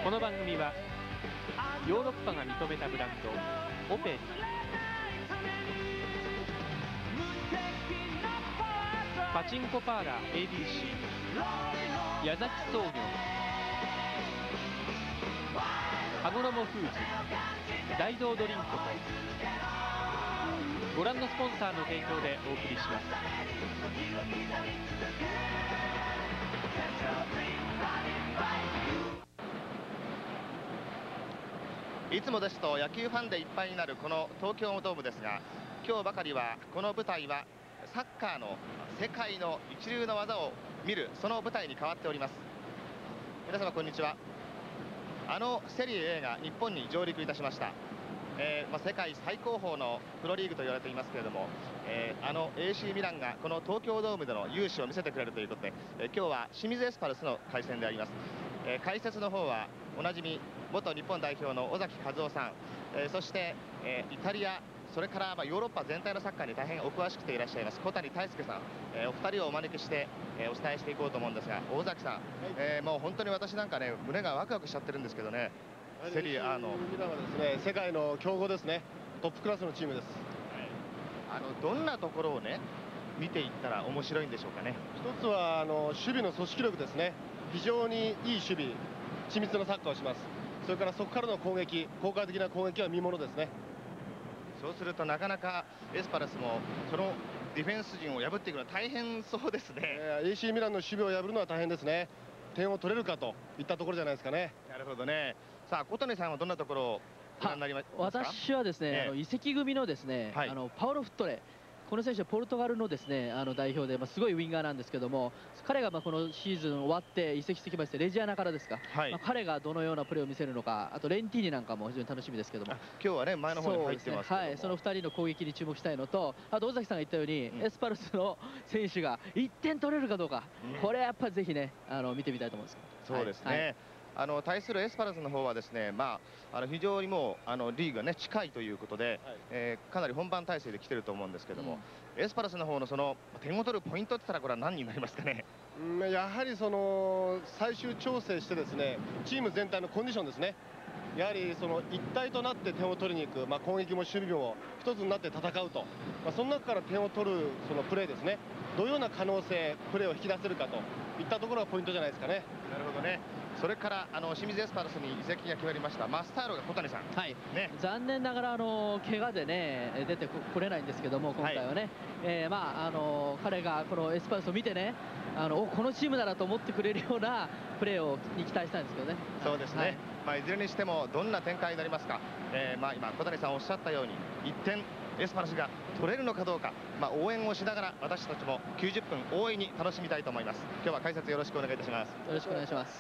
この番組はヨーロッパが認めたブランドオペリ、パチンコパーラー ABC、 矢崎総業、羽衣フーズ、大道ドリンクとご覧のスポンサーの提供でお送りします。 いつもですと野球ファンでいっぱいになるこの東京ドームですが、今日ばかりはこの舞台はサッカーの世界の一流の技を見るその舞台に変わっております。皆様こんにちは。セリエ A が日本に上陸いたしました。世界最高峰のプロリーグと言われていますけれども、AC ミランがこの東京ドームでの雄姿を見せてくれるということで、今日は清水エスパルスの対戦であります。解説の方はおなじみ元日本代表の尾崎和夫さん、そして、イタリア、それからヨーロッパ全体のサッカーに大変お詳しくていらっしゃいます小谷泰輔さん、お二人をお招きしてお伝えしていこうと思うんですが、大崎さん、もう本当に私なんかね、胸がワクワクしちゃってるんですけどね。セリエ A のミランはですね、世界の強豪ですね。トップクラスのチームです。 どんなところをね見ていったら面白いんでしょうかね。 一つは守備の組織力ですね。非常にいい守備、緻密なサッカーをします。それからそこからの攻撃、効果的な攻撃は見ものですね。 そうするとなかなかエスパルスもそのディフェンス陣を破っていくのは大変そうですね。 AC ミランの守備を破るのは大変ですね。点を取れるかといったところじゃないですかね。 なるほどね。さあ小谷さんはどんなところをご覧になりますか。 私はですね、移籍組のですね、 はい、 パオロ・フットレ、この選手はポルトガルのですね代表で、すごいウィンガーなんですけども、彼がこのシーズン終わって移籍してきまして、レジアナからですか、はい、彼がどのようなプレーを見せるのか、あとレンティーニなんかも非常に楽しみですけども、 今日はね前の方に入ってますけども、 その2人の攻撃に注目したいのと、あと尾崎さんが言ったように、エスパルスの選手が1点取れるかどうか、これやっぱりぜひね見てみたいと思うんです。 そうですね、対するエスパルスの方はですね、非常にもうリーグがね近いということで、かなり本番態勢で来てると思うんですけども、エスパルスの方のその点を取るポイントって言ったらこれは何になりますかね。 やはりその最終調整してですね、チーム全体のコンディションですね。やはりその一体となって点を取りに行く、攻撃も守備も一つになって戦うと、その中から点を取るそのプレーですね、どのような可能性、プレーを引き出せるかといったところがポイントじゃないですかね。 なるほどね。それから清水エスパルスに移籍が決まりましたマスターロが小谷さん、 はいね、残念ながら怪我でね出てこれないんですけども、今回はね、彼がこのエスパルスを見てね、このチームならと思ってくれるようなプレーに期待したいんですけどね。 そうですね、いずれにしてもどんな展開になりますか。今小谷さんおっしゃったように1点エスパルスが取れるのかどうか、応援をしながら私たちも90分大いに楽しみたいと思います。今日は解説よろしくお願いいたします。 よろしくお願いします。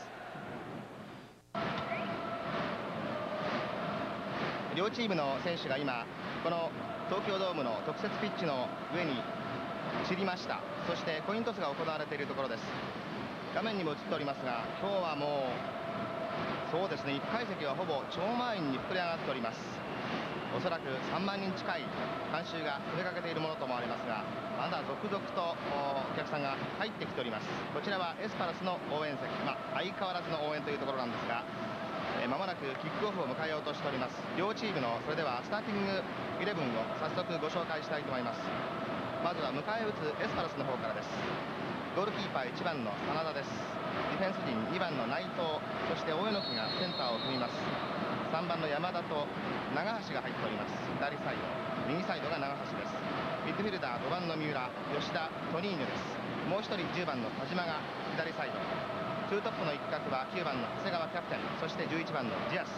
両チームの選手が今この東京ドームの特設ピッチの上に散りました。そしてコイントスが行われているところです。画面にも映っておりますが、今日はもうそうですね、1階席はほぼ超満員に膨れ上がっております。おそらく3万人近い観衆が詰めかけているものと思われますが、まだ続々とお客さんが入ってきております。こちらはエスパルスの応援席、相変わらずの応援というところなんですが、まもなくキックオフを迎えようとしております。両チームのそれではスターティングイレブンを早速ご紹介したいと思います。まずは迎え撃つエスパルスの方からです。ゴールキーパー1番の真田です。ディフェンス陣2番の内藤、そして大榎がセンターを組みます。3番の山田と長橋が入っております。左サイド、右サイドが長橋です。ミッドフィルダー5番の三浦、吉田、トニーニョです。もう1人10番の田島が左サイド、ツートップの一角は9番の長谷川キャプテン、そして11番のジアス。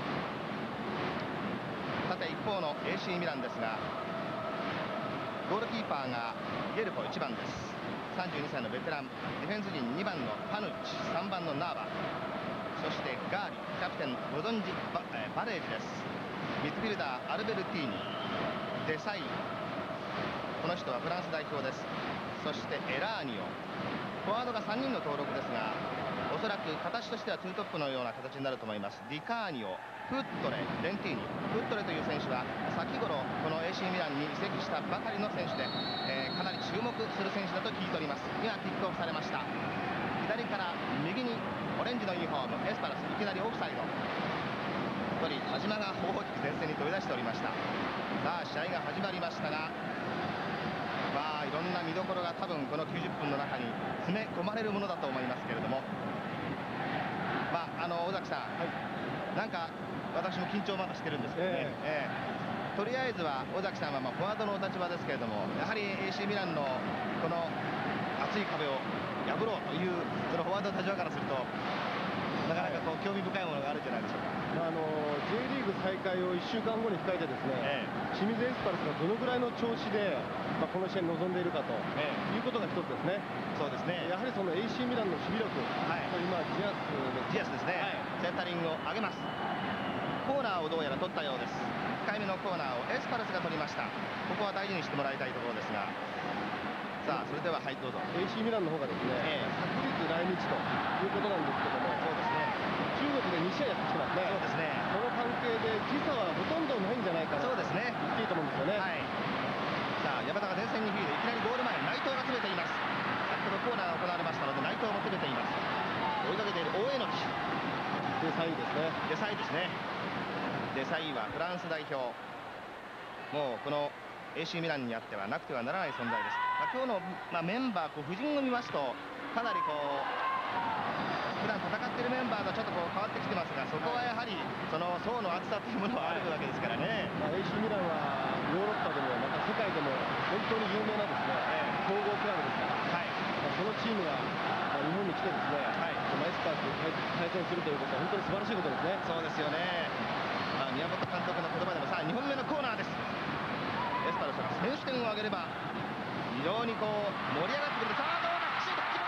さて一方の AC ミランですが、ゴールキーパーがゲルポ1番です。32歳のベテラン、ディフェンス陣2番のパヌッチ、3番のナーバ、そしてガーリ、キャプテンゴドンジバレージです。ミッドフィルダーアルベルティーニ、デサイ、この人はフランス代表です。そしてエラーニオ、フォワードが3人の登録ですが、おそらく形としてはツートップのような形になると思います。ディカーニオ、フットレ、レンティーニ。フットレという選手は先頃この AC ミランに移籍したばかりの選手で、かなり注目する選手だと聞いております。今キックオフされました。左から右にオレンジのユニフォームエスパルス、いきなりオフサイド。1人田島が大きく前線に飛び出しておりました。さあ試合が始まりましたが、いろんな見どころが多分この90分の中に詰め込まれるものだと思いますけれども、尾崎さん、なんか私も緊張まだしてるんですけどね、とりあえずは尾崎さんはフォワードのお立場ですけれども、やはり AC ミランのこの厚い壁を破ろうというそのフォワードの立場からすると、なかなかこう興味深いものがあるんじゃないでしょうか。 J リーグ再開を1週間後に控えてですね、清水エスパルスがどのぐらいの調子で、この試合に臨んでいるかということが一つですね。 そうですね。 やはりその AC ミランの守備力、今ジアスですね、 センタリングを上げます。コーナーをどうやら取ったようです。1回目のコーナーをエスパルスが取りました。ここは大事にしてもらいたいところですが、さあそれではどうぞ。 AC ミランの方がですね、昨日来日ということなんですけども、 そうですね、 中国で2試合やってきてますね。 そうですね、 この関係で時差はほとんどないんじゃないかなとそうですね、 言っていいと思うんですよね。 さあ山田が前線にフィード、いきなりゴール前、内藤が詰めています。先ほどコーナーが行われましたので内藤も詰めています。追いかけている大榎木、 デサイですね。 デサイですね。デサイはフランス代表、もうこの AC ミランにあってはなくてはならない存在です。今日の、メンバー、布陣を見ますとかなりこう普段戦っているメンバーがちょっとこう変わってきてますが、そこはやはりその層の厚さというものはあるわけですからね。 AC ミランはヨーロッパでもまた世界でも本当に有名なですね、強豪クラブですから、そのチームが日本に来てですね、エスパルスと対戦するということは本当に素晴らしいことですね。 そうですよね。宮本監督の言葉でも、さあ2本目のコーナーです。エスパルスが先取点を挙げれば非常にこう盛り上がってくる。さあどうだ、シュート決まった。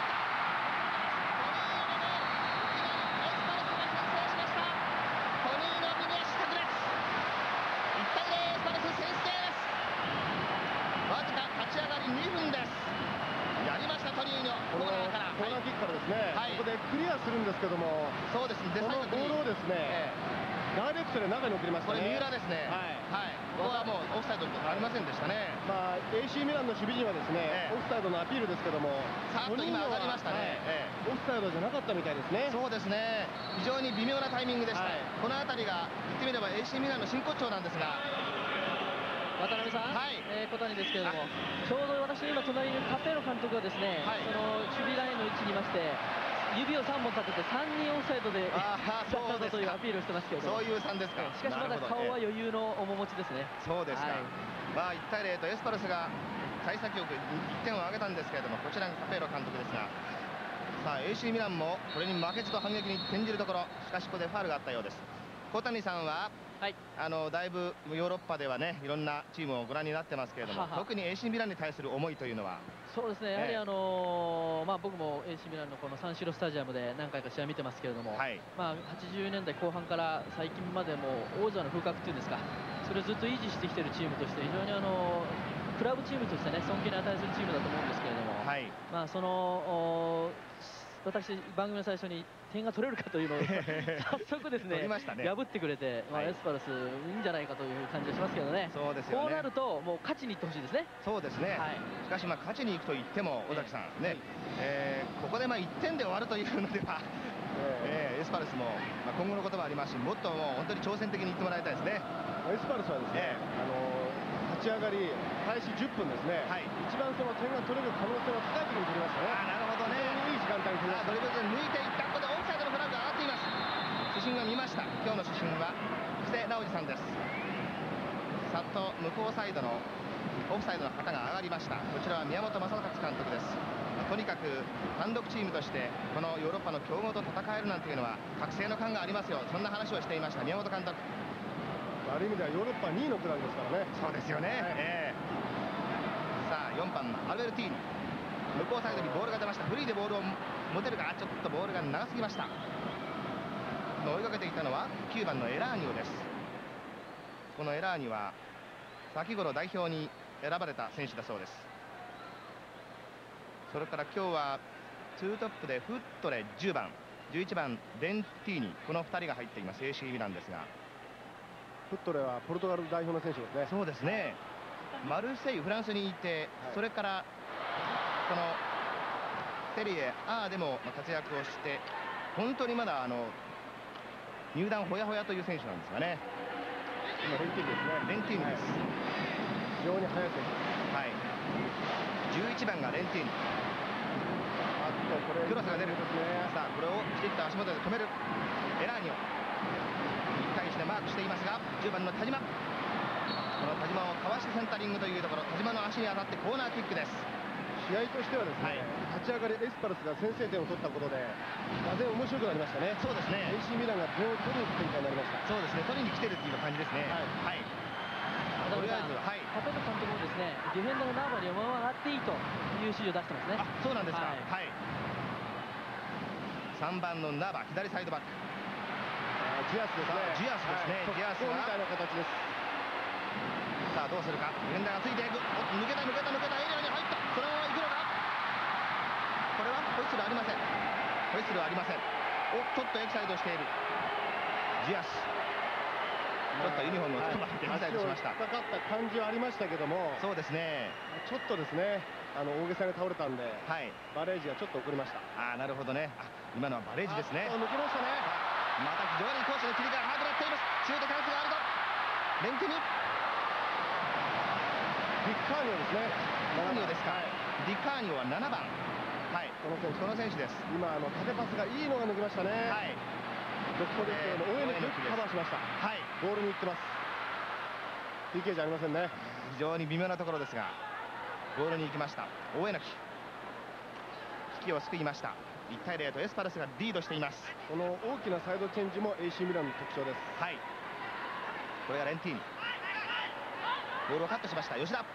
エスパルスが先制しました。トニーノ・ビネシタクです。1対0、エスパルス先制です。わずか立ち上がり2分です。やりましたトニーノ。コーナーからコーナーキックからですね、ここでクリアするんですけども、 そうですね、 このボールをですね、ダイレクトで中に送りましたね。 これ三浦ですね。ここはもうオフサイドありませんでしたね。 AC ミランの守備陣はですね、オフサイドのアピールですけども、 さっと今上がりましたね。 オフサイドじゃなかったみたいですね。 そうですね、非常に微妙なタイミングでした。この辺りが言ってみれば AC ミランの真骨頂なんですが、 渡辺さん、小谷ですけれども、ちょうど私の今隣にいるカペロ監督がですね、その守備ラインの位置にいまして、指を3本立てて3人オフサイドでだったぞというアピールをしてますけれども、 そういう3ですか。 しかしまだ顔は余裕の面持ちですね。 そうですか。1対0とエスパルスが幸先よく1点を挙げたんですけれども、こちらがカペロ監督ですが、さあ AC ミランもこれに負けじと反撃に転じるところ、しかしここでファウルがあったようです。小谷さんはだいぶヨーロッパではね、いろんなチームをご覧になってますけれども、特に AC ミランに対する思いというのは。 そうですね、やはり僕も AC ミランのこのサンシロスタジアムで何回か試合見てますけれども、80年代後半から最近までも王者の風格というんですか、それをずっと維持してきているチームとして、非常にクラブチームとしてね、尊敬に値するチームだと思うんですけれども、その私、番組の最初に点が取れるかというのを早速ですね破ってくれて、エスパルスいいんじゃないかという感じがしますけどね。 そうですよね。 こうなるともう勝ちにいってほしいですね。 そうですね。しかし勝ちに行くと言っても尾崎さんね、ここで1点で終わるというのではエスパルスも今後のこともありますし、もっともう本当に挑戦的にいってもらいたいですね。 エスパルスはですね、立ち上がり開始10分ですね、一番その点が取れる可能性は高い時に取りましたね。なるほどね。いい時間帯に取りました。ドリブルで抜いていった。ここでオフサイドのフラグが上がっています。主審が見ました。今日の主審は布施直司さんです。さっと向こうサイドのオフサイドの旗が上がりました。こちらは宮本正勝監督です。とにかく単独チームとしてこのヨーロッパの強豪と戦えるなんていうのは覚醒の感がありますよ、そんな話をしていました宮本監督。ある意味ではヨーロッパ2位のクラブですからね。 そうですよね。さあ4番のアルベルティーニ、向こうサイドにボールが出ました。フリーでボールを持てるが、ちょっとボールが長すぎました。追いかけていたのは9番のエラーニョです。このエラーニョは先頃代表に選ばれた選手だそうです。それから今日は2トップでフットレ10番、11番レンティーニ、この2人が入っています AC ミランですが、 フットレはポルトガル代表の選手ですね。 そうですね。マルセイユ、フランスにいて、それからこのセリエ A でも活躍をして本当にまだ入団ほやほやという選手なんですがね。 今レンティーニですね。 レンティーニです、 非常に速い選手です。 はい、11番がレンティーニ。 あとこれクロスが出る。 ですね。 さあこれをきちっと足元で止めるエラーニョ。1対1でマークしていますが、10番の田島、この田島をかわしてセンタリングというところ、田島の足に当たってコーナーキックです。 試合としてはですね、立ち上がりエスパルスが先制点を取ったことでがぜ面白くなりましたね。 そうですね、 AC ミランが点を取りに行く展開になりました。 そうですね、取りに来てるっていう感じですね。はい、とりあえず、はい、 カペル監督もですね、ディフェンダーのナーバに上がっていいという指示を出してますね。 あ、そうなんですか。 はい、 3番のナバ、左サイドバック。 ジアスですね。 ジアスですね、ジアスみたいな形です。 さあどうするか、ディフェンダーがついていく。抜けたエリアに入った。そのまま行くのか。これはホイッスルありません。ホイッスルはありません。お、ちょっとエキサイトしているジアス。ちょっとユニフォームをつかまってエキサイトしました。 かかった感じはありましたけども、 そうですね、 ちょっとですね、大げさに倒れたんで、 はい、 バレージがちょっと遅れました。 ああ、なるほどね。今のはバレージですね。 抜けましたね。 また非常に攻守の切り替えが早くなっています。シュートチャンスがあるとレンティニ、 ディッカーニョですね。 ディカーニョですか。ディカーニョは7番。はい、この選手です。 今縦パスがいいのが抜きましたね。はい。ここで応援のよくカバーしました。はい。ボールに行ってます。PK じゃありませんね。 非常に微妙なところですが、ボールに行きました。大榎木、危機を救いました。1対0とエスパルスがリードしています。 この大きなサイドチェンジも AC ミランの特徴です。 はい。これがレンティーニ。ボールをカットしました吉田。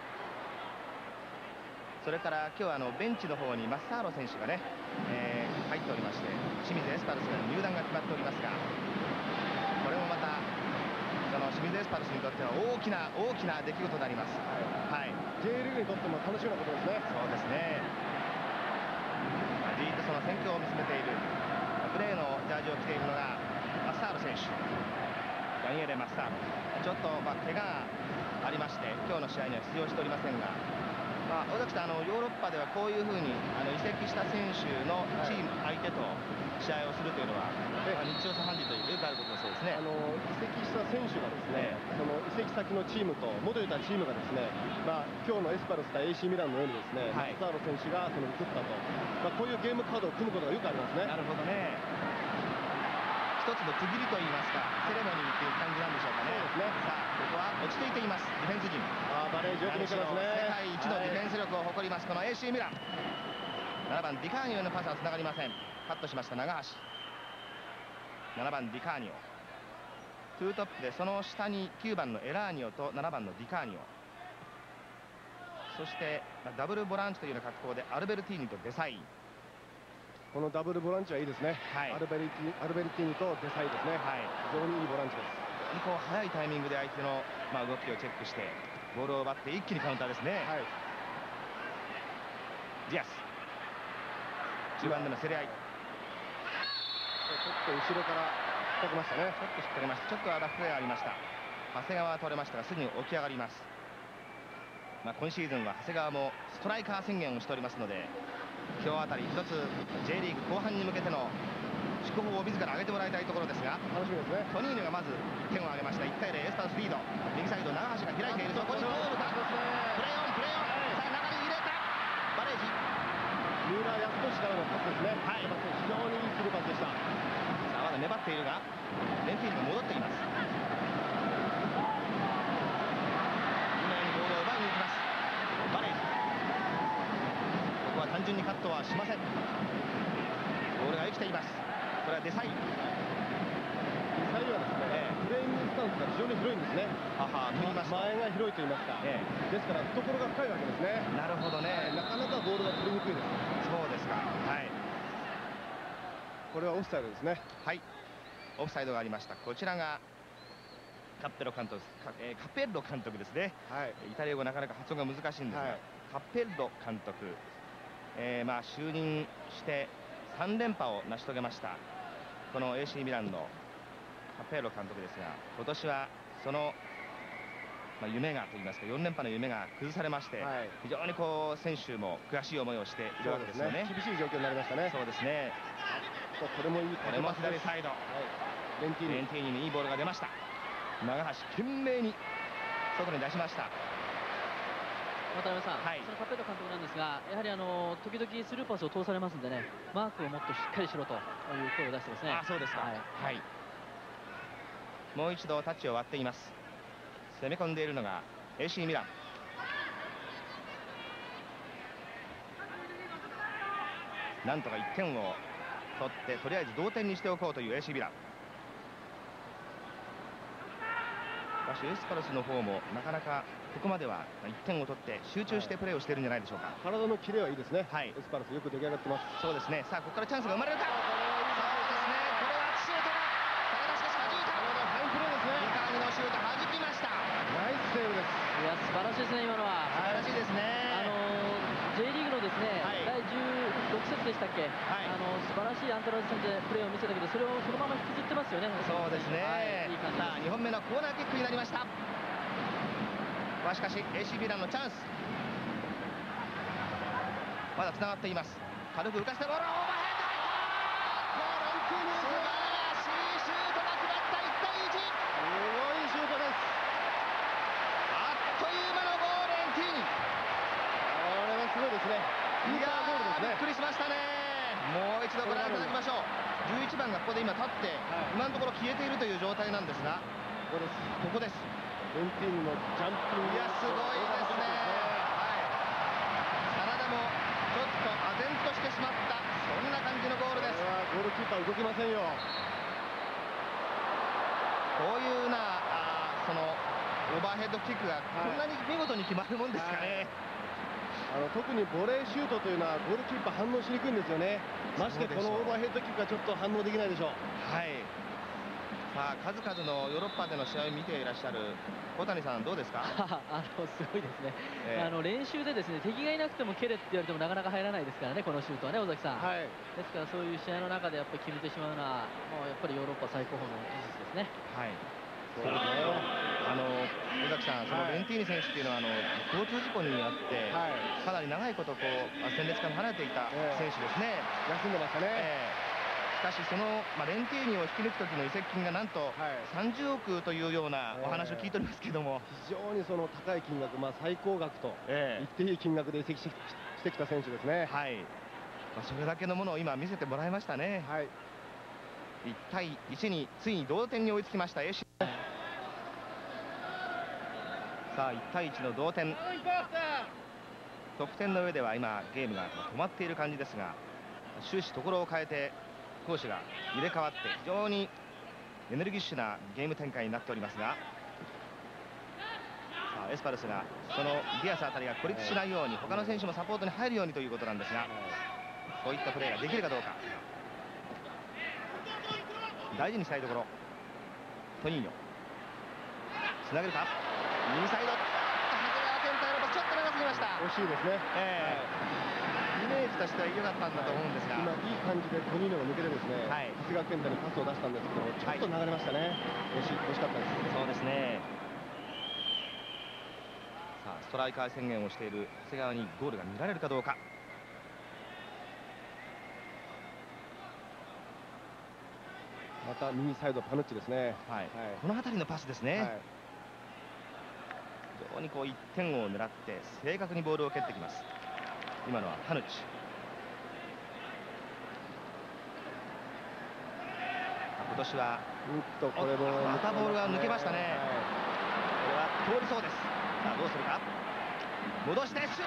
それから今日はベンチの方にマッサーロ選手がね、入っておりまして、清水エスパルスが入団が決まっておりますが、これもまたその清水エスパルスにとっては大きな出来事になります。はい、 J リーグにとっても楽しみなことですね。 そうですね。じーっとその戦況を見つめているグレーのジャージを着ているのがマッサーロ選手、ダニエレ・マッサーロ。ちょっと怪我がありまして今日の試合には出場しておりませんが、私ヨーロッパではこういうふうに移籍した選手のチーム相手と試合をするというのは、日常茶飯事というよくあることだそうですね。 移籍した選手がですね、その移籍先のチームと元いたチームがですね、今日のエスパルス対 AC ミランのようにですね、マッサーロ選手がその移ったと、こういうゲームカードを組むことがよくありますね。 なるほどね。一つの区切りといいますか、セレモニーという感じなんでしょうかね。そうですね。さあここは落ち着いています、ディフェンス陣。 バレージよく見てますね。 世界一のディフェンス力を誇ります、この AC ミラン。7番ディカーニョへのパスはつながりません。カットしました長橋。7番ディカーニョ、ツートップでその下に9番のエラーニョと7番のディカーニョ、そしてダブルボランチというような格好でアルベルティーニとデサイン。 このダブルボランチはいいですね。アルベルティーニとデサイですね。非常にいいボランチです。 こう早いタイミングで相手の動きをチェックしてボールを奪って一気にカウンターですね。ディアス、中盤での競り合い。 ちょっと後ろから引っ掛けましたね。 ちょっと引っ掛けました。ちょっとラフプレーありました。長谷川は取れましたがすぐに起き上がります。今シーズンは長谷川もストライカー宣言をしておりますので、今日あたり一つ J リーグ後半に向けての祝砲を自ら上げてもらいたいところですが、 楽しみですね。 トニーヌがまず点を挙げました。1対0エスパルスリード。右サイド長橋が開いている。そこにゴールか。プレーオン。さあ中に入れたバレージ。 三浦康俊からのパスですね。非常にいいスルーパスでした。さあまだ粘っているがレンティーニが戻っています。今にボールを奪いに行きますバレージ。ここは単純にカットはしません。ボールが生きています。これはデサイン。デサインはですね、プレーイングスタンスが非常に広いんですね。前が広いと言いますか、ですから懐が深いわけですね。 なるほどね。 なかなかボールが取りにくいです。 そうですか。 これはオフサイドですね。 オフサイドがありました。こちらがカペッロ監督ですね。イタリア語なかなか発音が難しいんですが、カペッロ監督、就任して3連覇を成し遂げましたこの AC ミランのカペッロ監督ですが、今年はその夢がといいますか4連覇の夢が崩されまして、非常に選手も悔しい思いをしているわけですよね。 厳しい状況になりましたね。 そうですね。 これもいい、 これも左サイド、レンティーニにいいボールが出ました。長橋懸命に外に出しました。 渡辺さん、そのカペット監督なんですが、やはり時々スルーパスを通されますんでね、マークをもっとしっかりしろという声を出してますね。 そうですか。はい。もう一度タッチを割っています。攻め込んでいるのが AC ミラン。なんとか1点を取ってとりあえず同点にしておこうという AC ミラン。しかしエスパルスの方もなかなかここまでは1点を取って集中してプレーをしているんじゃないでしょうか。 体のキレはいいですね。エスパルスよく出来上がってます。 そうですね。さあここからチャンスが生まれるか。そうですね。これはシュートだ。高田しかし弾いた。 ファインプレーですね。 三上のシュート弾きました。 ナイスセーブです。 いや素晴らしいですね今のは。 素晴らしいですね。 J リーグのですね、第16節でしたっけ、素晴らしいアントラーズ戦でプレーを見せたけど、それをそのまま引きずってますよね。 そうですね。 いい感じです。 さあ2本目のコーナーキックになりました。しかし AC ミランのチャンス、まだつながっています。軽く浮かしてボールをオーバーヘッド。素晴らしいシュートが決まった。1対1。すごいシュートです。 あっという間のゴール。レンティーニ、 これはすごいですね。 いやーびっくりしましたね。もう一度ご覧いただきましょう。11番がここで今立って、今のところ消えているという状態なんですが、ここです。 レンティーニのジャンピング、 いやすごいですね。体もちょっと唖然としてしまった、そんな感じのゴールです。 ゴールキーパー動きませんよ。 こういうなそのオーバーヘッドキックがこんなに見事に決まるもんですかね。 特にボレーシュートというのはゴールキーパー反応しにくいんですよね。ましてこのオーバーヘッドキックがちょっと反応できないでしょう。さあ数々のヨーロッパでの試合を見ていらっしゃる小谷さん、どうですか？ すごいですね。練習でですね、敵がいなくても蹴れって言われてもなかなか入らないですからね、このシュートはね、尾崎さん。ですからそういう試合の中でやっぱり決めてしまうのはもうやっぱりヨーロッパ最高峰の技術ですね。 そうですね。尾崎さん、そのレンティーニ選手っていうのは交通事故にあってかなり長いこと戦列から離れていた選手ですね。 休んでましたね。 しかしその、レンティーニを引き抜く時の移籍金がなんと30億というようなお話を聞いておりますけども、 非常にその高い金額、最高額と言っていい金額で移籍してきた選手ですね。 それだけのものを今見せてもらいましたね。1対1についに同点に追いつきました AC。 さあ1対1の同点、得点の上では今ゲームが止まっている感じですが、終始ところを変えて攻守が入れ替わって非常にエネルギッシュなゲーム展開になっておりますが、さあエスパルスがそのディアスあたりが孤立しないように他の選手もサポートに入るようにということなんですが、そういったプレーができるかどうか。大事にしたいところ。トニーニョつなげるか。右サイド、長谷川健太郎もちょっと長すぎました。 惜しいですね。 イメージとしては良かったんだと思うんですが、 今いい感じでトニーノが抜けてですね、長谷川健太にパスを出したんですけども、ちょっと流れましたね。惜しかったです。 そうですね。さあストライカー宣言をしている長谷川にゴールが見られるかどうか。 また右サイドパヌッチですね。 この辺りのパスですね。非常に1点を狙って正確にボールを蹴ってきます。今のはパヌッチ。今年はこれもまたボールが抜けましたね。これは通りそうです。さあどうするか。戻してシュート。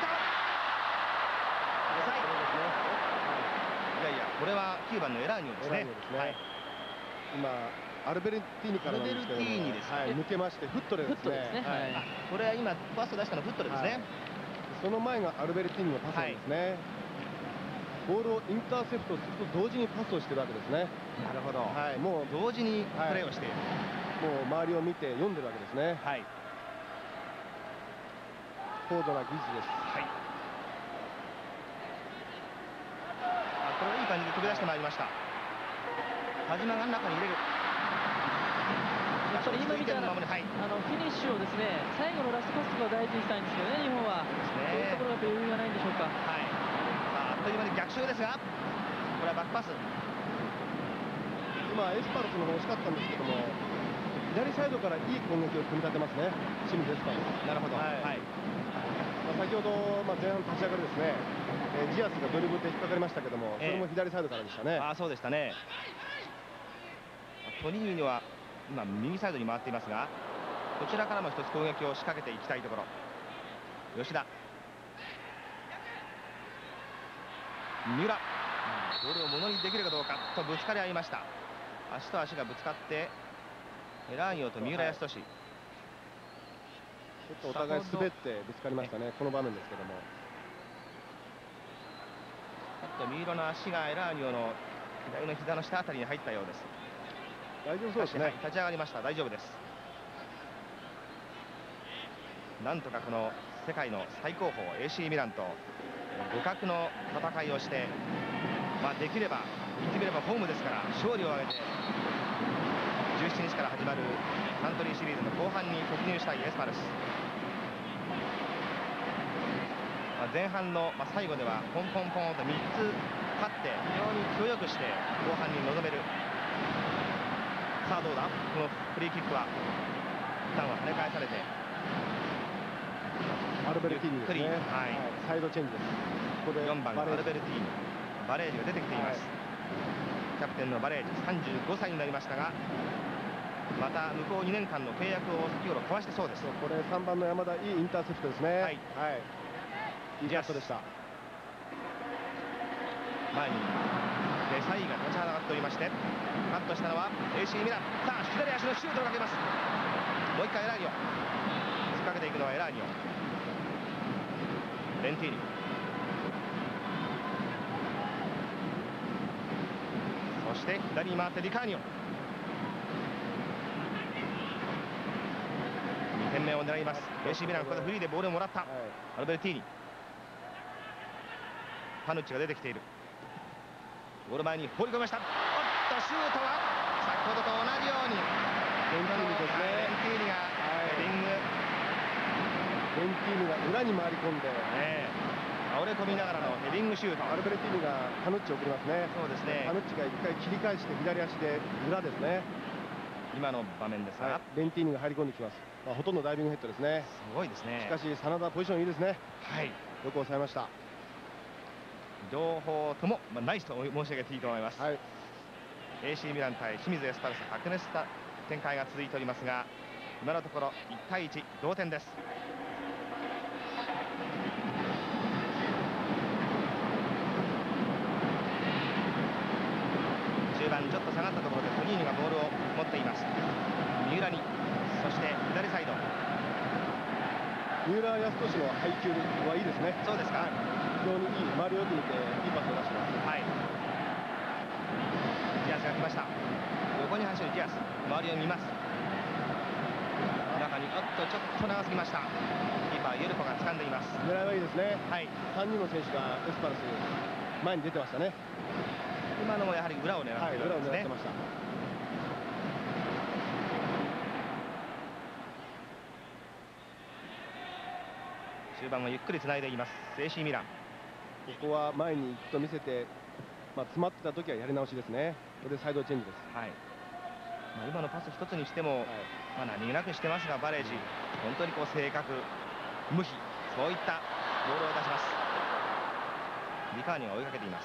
いやいや、これは9番のエラーニョですね。 今アルベルティーニからなんですけども、抜けましてフットレですね。 これは今パスを出したのフットレですね。 その前がアルベルティーニのパスなんですね。ボールをインターセプトすると同時にパスをしてるわけですね。 なるほど。 もう同時にプレーをしている。 もう周りを見て読んでるわけですね。高度な技術です。 これいい感じで飛び出してまいりました。田島が中に入れる。 やっぱり今みたいなフィニッシュをですね、最後のラストパスとかを大事にしたいんですけどね、日本は。そういうところがやっぱり余裕がないんでしょうか。 あっという間に逆襲ですが、これはバックパス。 エスパルスの方惜しかったんですけども、左サイドからいい攻撃を組み立てますね、清水エスパルス。 なるほど。はい。 先ほど、前半立ち上がりですね、ジアスがドリブルで引っかかりましたけども、それも左サイドからでしたね。 そうでしたね。トニーニは今右サイドに回っていますが、こちらからも一つ攻撃を仕掛けていきたいところ。吉田、三浦、ボールをものにできるかどうかとぶつかり合いました。足と足がぶつかってエラーニョと三浦泰年、ちょっとお互い滑ってぶつかりましたね、この場面ですけども。 ちょっと三浦の足がエラーニョの左の膝の下あたりに入ったようです。 大丈夫そうですね。 立ち上がりました。大丈夫です。なんとかこの世界の最高峰 AC ミランと互角の戦いをして、できれば言ってみればホームですから勝利を挙げて17日から始まるサントリーシリーズの後半に突入したいエスパルス。前半の最後ではポンポンポンと3つ勝って非常に強よくして後半に臨める。さあどうだ、このフリーキックは一旦は跳ね返されてアルベルティーニですね。サイドチェンジです。ここで 4番アルベルティーニ、バレージが出てきています。キャプテンのバレージ35歳になりましたが、また向こう2年間の契約を先ほど交わしてそうです。 これ3番の山田、いいインターセプトですね。いいカットでした。 前にデサイが立ちはだかっておりまして、カットしたのは AC ミラン。さあ左足のシュートをかけます。もう一回エラーニョ、突っかけていくのはエラーニョ。レンティーニ、そして左に回ってディカーニョ。2点目を狙います AC ミラン。ここでフリーでボールをもらった、アルベルティーニ。パヌッチが出てきている。ゴール前に放り込みました。おっとシュートは先ほどと同じようにレンティーニですね。レンティーニがヘディング、 レンティーニが裏に回り込んで、 倒れ込みながらのヘディングシュート。 アルベルティーニがパヌッチを送りますね。 そうですね。 パヌッチが一回切り返して左足で裏ですね。 今の場面ですが、 レンティーニが入り込んできます。ほとんどダイビングヘッドですね。 すごいですね。 しかし真田ポジションいいですね。よく抑えました。 両方とも、ナイスと申し上げていいと思います。AC ミラン対清水エスパルス、白熱した展開が続いておりますが、今のところ1対1同点です。中盤ちょっと下がったところでトニーニがボールを持っています。三浦に、そして左サイド三浦泰年の配球はいいですね。 そうですか。 非常にいい、周りをよく見ていいパスを出してます。 ジアスが来ました。横に走るジアス、周りを見ます。中にちょっと長すぎました。キーパーイエルコが掴んでいます。 狙いはいいですね。3人の選手がエスパルス前に出てましたね。 今のもやはり裏を狙っているんですね。 裏を狙ってました。 中盤はゆっくりつないでいます AC ミラン。 ここは前に一度見せて、詰まってた時はやり直しですね。これでサイドチェンジです。 今のパス一つにしても、何気なくしてますが、バレージ本当に正確無比、そういったボールを出します。リカーニが追いかけています。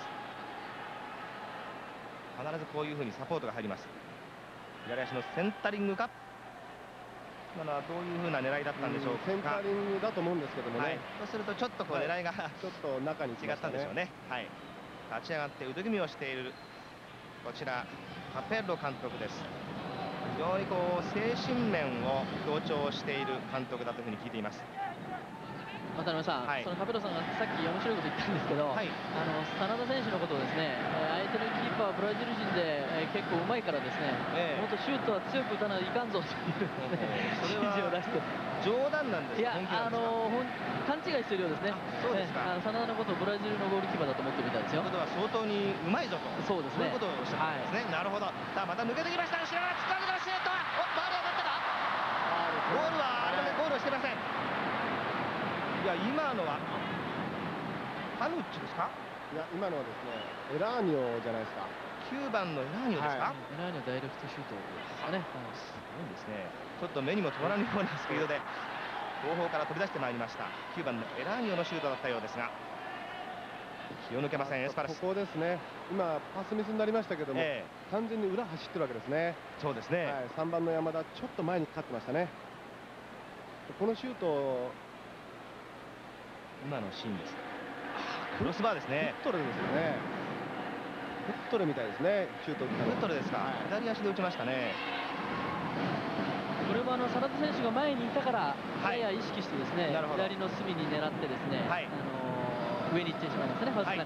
必ずこういうふうにサポートが入ります。左足のセンタリングか、今のはどういうふうな狙いだったんでしょうか。 センタリングだと思うんですけどもね。 そうするとちょっと狙いが、 ちょっと中に違ったんでしょうね。立ち上がって腕組みをしているこちらカペッロ監督です。非常に精神面を強調している監督だというふうに聞いています。 渡辺さん、そのカペロさんがさっき面白いこと言ったんですけど、真田選手のことをですね、相手のキーパーはブラジル人で、結構うまいからですね、もっとシュートは強く打たないといかんぞという指示を出して。 冗談なんですか。 いや、勘違いしているようですね。 そうですか。 真田のことをブラジルのゴールキーパーだと思ってみたんですよ。 ということは相当にうまいぞと。 そうですね。 そういうことをおっしゃったんですね。なるほど。さあまた抜けてきました。後ろから突っ込んでのシュートは、周り当たったか。ゴールはゴールをしていません。いや、今のはパヌッチですか。 いや、今のはですね、エラーニョじゃないですか。 9番のエラーニョですか。 エラーニョダイレクトシュートですかね。 すごいですね。ちょっと目にも止まらぬようなスピードで後方から飛び出してまいりました。9番のエラーニョのシュートだったようですが、気を抜けませんエスパルス。 ここですね。今パスミスになりましたけども、完全に裏走ってるわけですね。 そうですね、 3番の山田、ちょっと前にかかってましたね。このシュート、 今のシーンです。クロスバーですね。 フットレですよね。フットレみたいですね、シュート打ったの。 フットレですか、左足で打ちましたね。 これも真田選手が前にいたからやや意識してですね、左の隅に狙ってですね、上に行ってしまいますね、わずかに。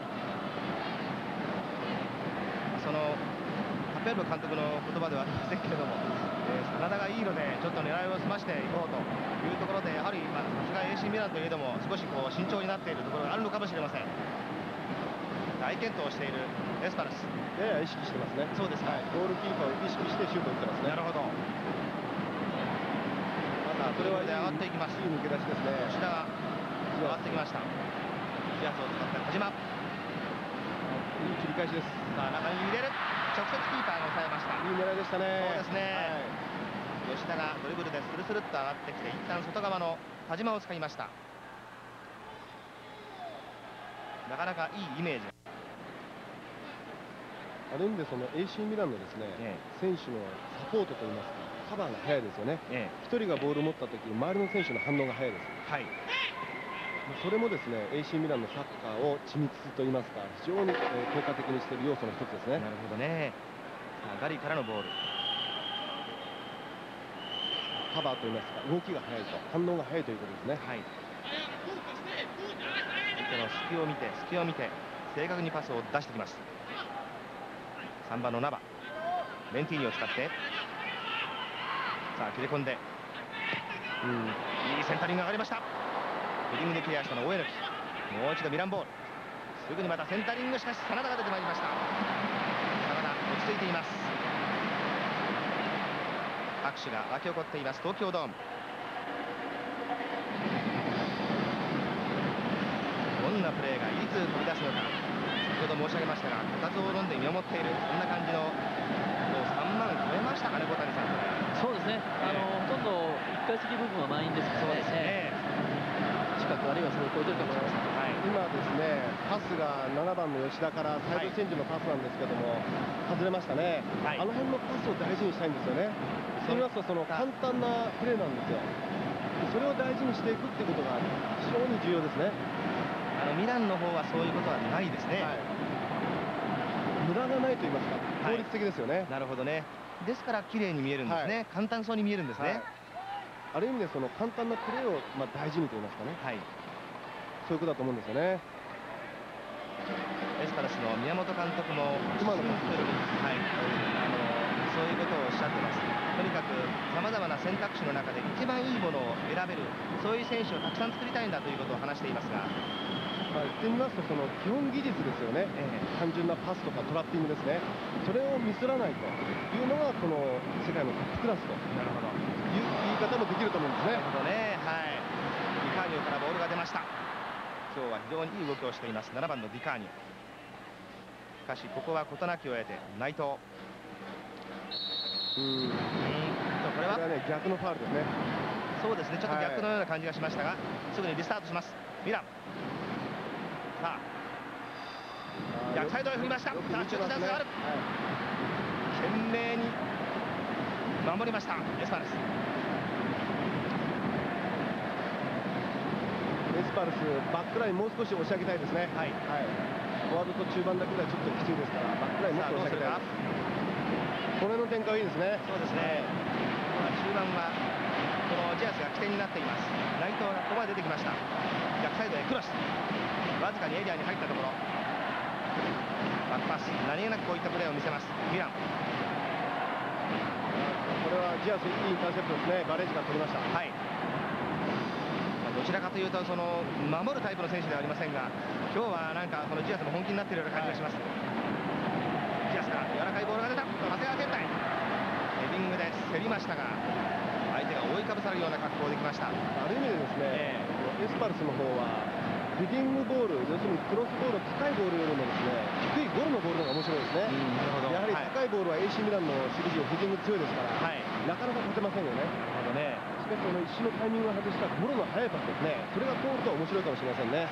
そのタペル監督の言葉ではありませんけれども、真田がいいのでちょっと狙いを澄ましていこうというところで、やはりさすが AC ミランといえども少しこう慎重になっているところがあるのかもしれません。大健闘しているエスパルス。 やや意識してますね。 そうですか、 ゴールキーパーを意識してシュート打ってますね。 なるほど。 またそれは上がっていきます。 いい抜け出しですね。 吉田が上がってきました。ジャズを使って小島。 いい切り返しです。 さあ中に入れる。直接キーパーが抑えました。 いい狙いでしたね。 そうですね、吉田がドリブルでスルスルっと上がってきて、一旦外側の田島を使いました。なかなかいいイメージ。 ある意味でその AC ミランのですね、選手のサポートといいますか、カバーが早いですよね。1人がボールを持った時に周りの選手の反応が早いです。それもですね AC ミランのサッカーを緻密といいますか、非常に効果的にしている要素の一つですね。 なるほどね。さあガリからのボール。 カバーといいますか、動きが速いと、反応が速いということですね。 相手の隙を見て正確にパスを出してきます。3番のナバ、レンティーニを使って、さあ切れ込んで、いいセンタリングが上がりました。ヘディングでクリアしたの大榎。もう一度ミランボール。すぐにまたセンタリング、しかし真田が出てまいりました。真田落ち着いています。拍手が沸き起こっています東京ドーム。どんなプレーがいつ飛び出すのか、先ほど申し上げましたが、固唾を飲んで見守っている、そんな感じの、もう3万超えましたかね、小谷さん。 そうですね、ほとんど1階席部分は満員ですからね。近くあるいはそれを超えてるかもしれません。 今ですね、パスが7番の吉田からサイドチェンジのパスなんですけども、外れましたね。あの辺のパスを大事にしたいんですよね。そう見ますとその簡単なプレーなんですよ。それを大事にしていくっていうことが非常に重要ですね。 ミランの方はそういうことはないですね。 無駄がないと言いますか、効率的ですよね。 なるほどね。ですから綺麗に見えるんですね。簡単そうに見えるんですね。 ある意味でその簡単なプレーを大事にと言いますかね。そういうことだと思うんですよね。 エスパルスの宮本監督も今のシンプルに、そういうことをおっしゃってます。とにかくさまざまな選択肢の中で一番いいものを選べる、そういう選手をたくさん作りたいんだということを話していますが、 言ってみますとその基本技術ですよね。単純なパスとかトラッピングですね。それをミスらないというのがこの世界のトップクラスという言い方もできると思うんですね。 なるほどね。ディカーニョからボールが出ました。今日は非常にいい動きをしています7番のディカーニョ。しかしここは事なきを得て内藤。これはね、逆のファウルですね。 そうですね、ちょっと逆のような感じがしましたが、すぐにリスタートしますミラン。さあ逆サイドへ振りました。さあシュートチャンスがある。懸命に守りましたエスパルス。 エスパルスバックラインもう少し押し上げたいですね。フォワードと中盤だけではちょっときついですから、バックラインもっと押し上げたいです。これの展開はいいですね。 そうですね。中盤はこのジアスが起点になっています。内藤がここまで出てきました。逆サイドへクロス。わずかにエリアに入ったところ。バックパス。何気なくこういったプレーを見せます。ミラン。 これはジアスいいインターセプトですね。バレージが取りました。 どちらかというとその守るタイプの選手ではありませんが、今日はなんかこのジアスも本気になっているような感じがします。ジアスから柔らかいボールが出た。長谷川健太。ヘディングで競りましたが、 相手が覆いかぶさるような格好できました。 ある意味でですね、エスパルスの方はヘディングボール、要するにクロスボール、高いボールよりもですね、低いゴロのボールの方が面白いですね。 なるほど。 やはり高いボールは AC ミランの守備陣、ヘディング強いですから、なかなか勝てませんよね。しかし、一瞬のタイミングを外したゴロの速いパスですね、それが通ると面白いかもしれませんね。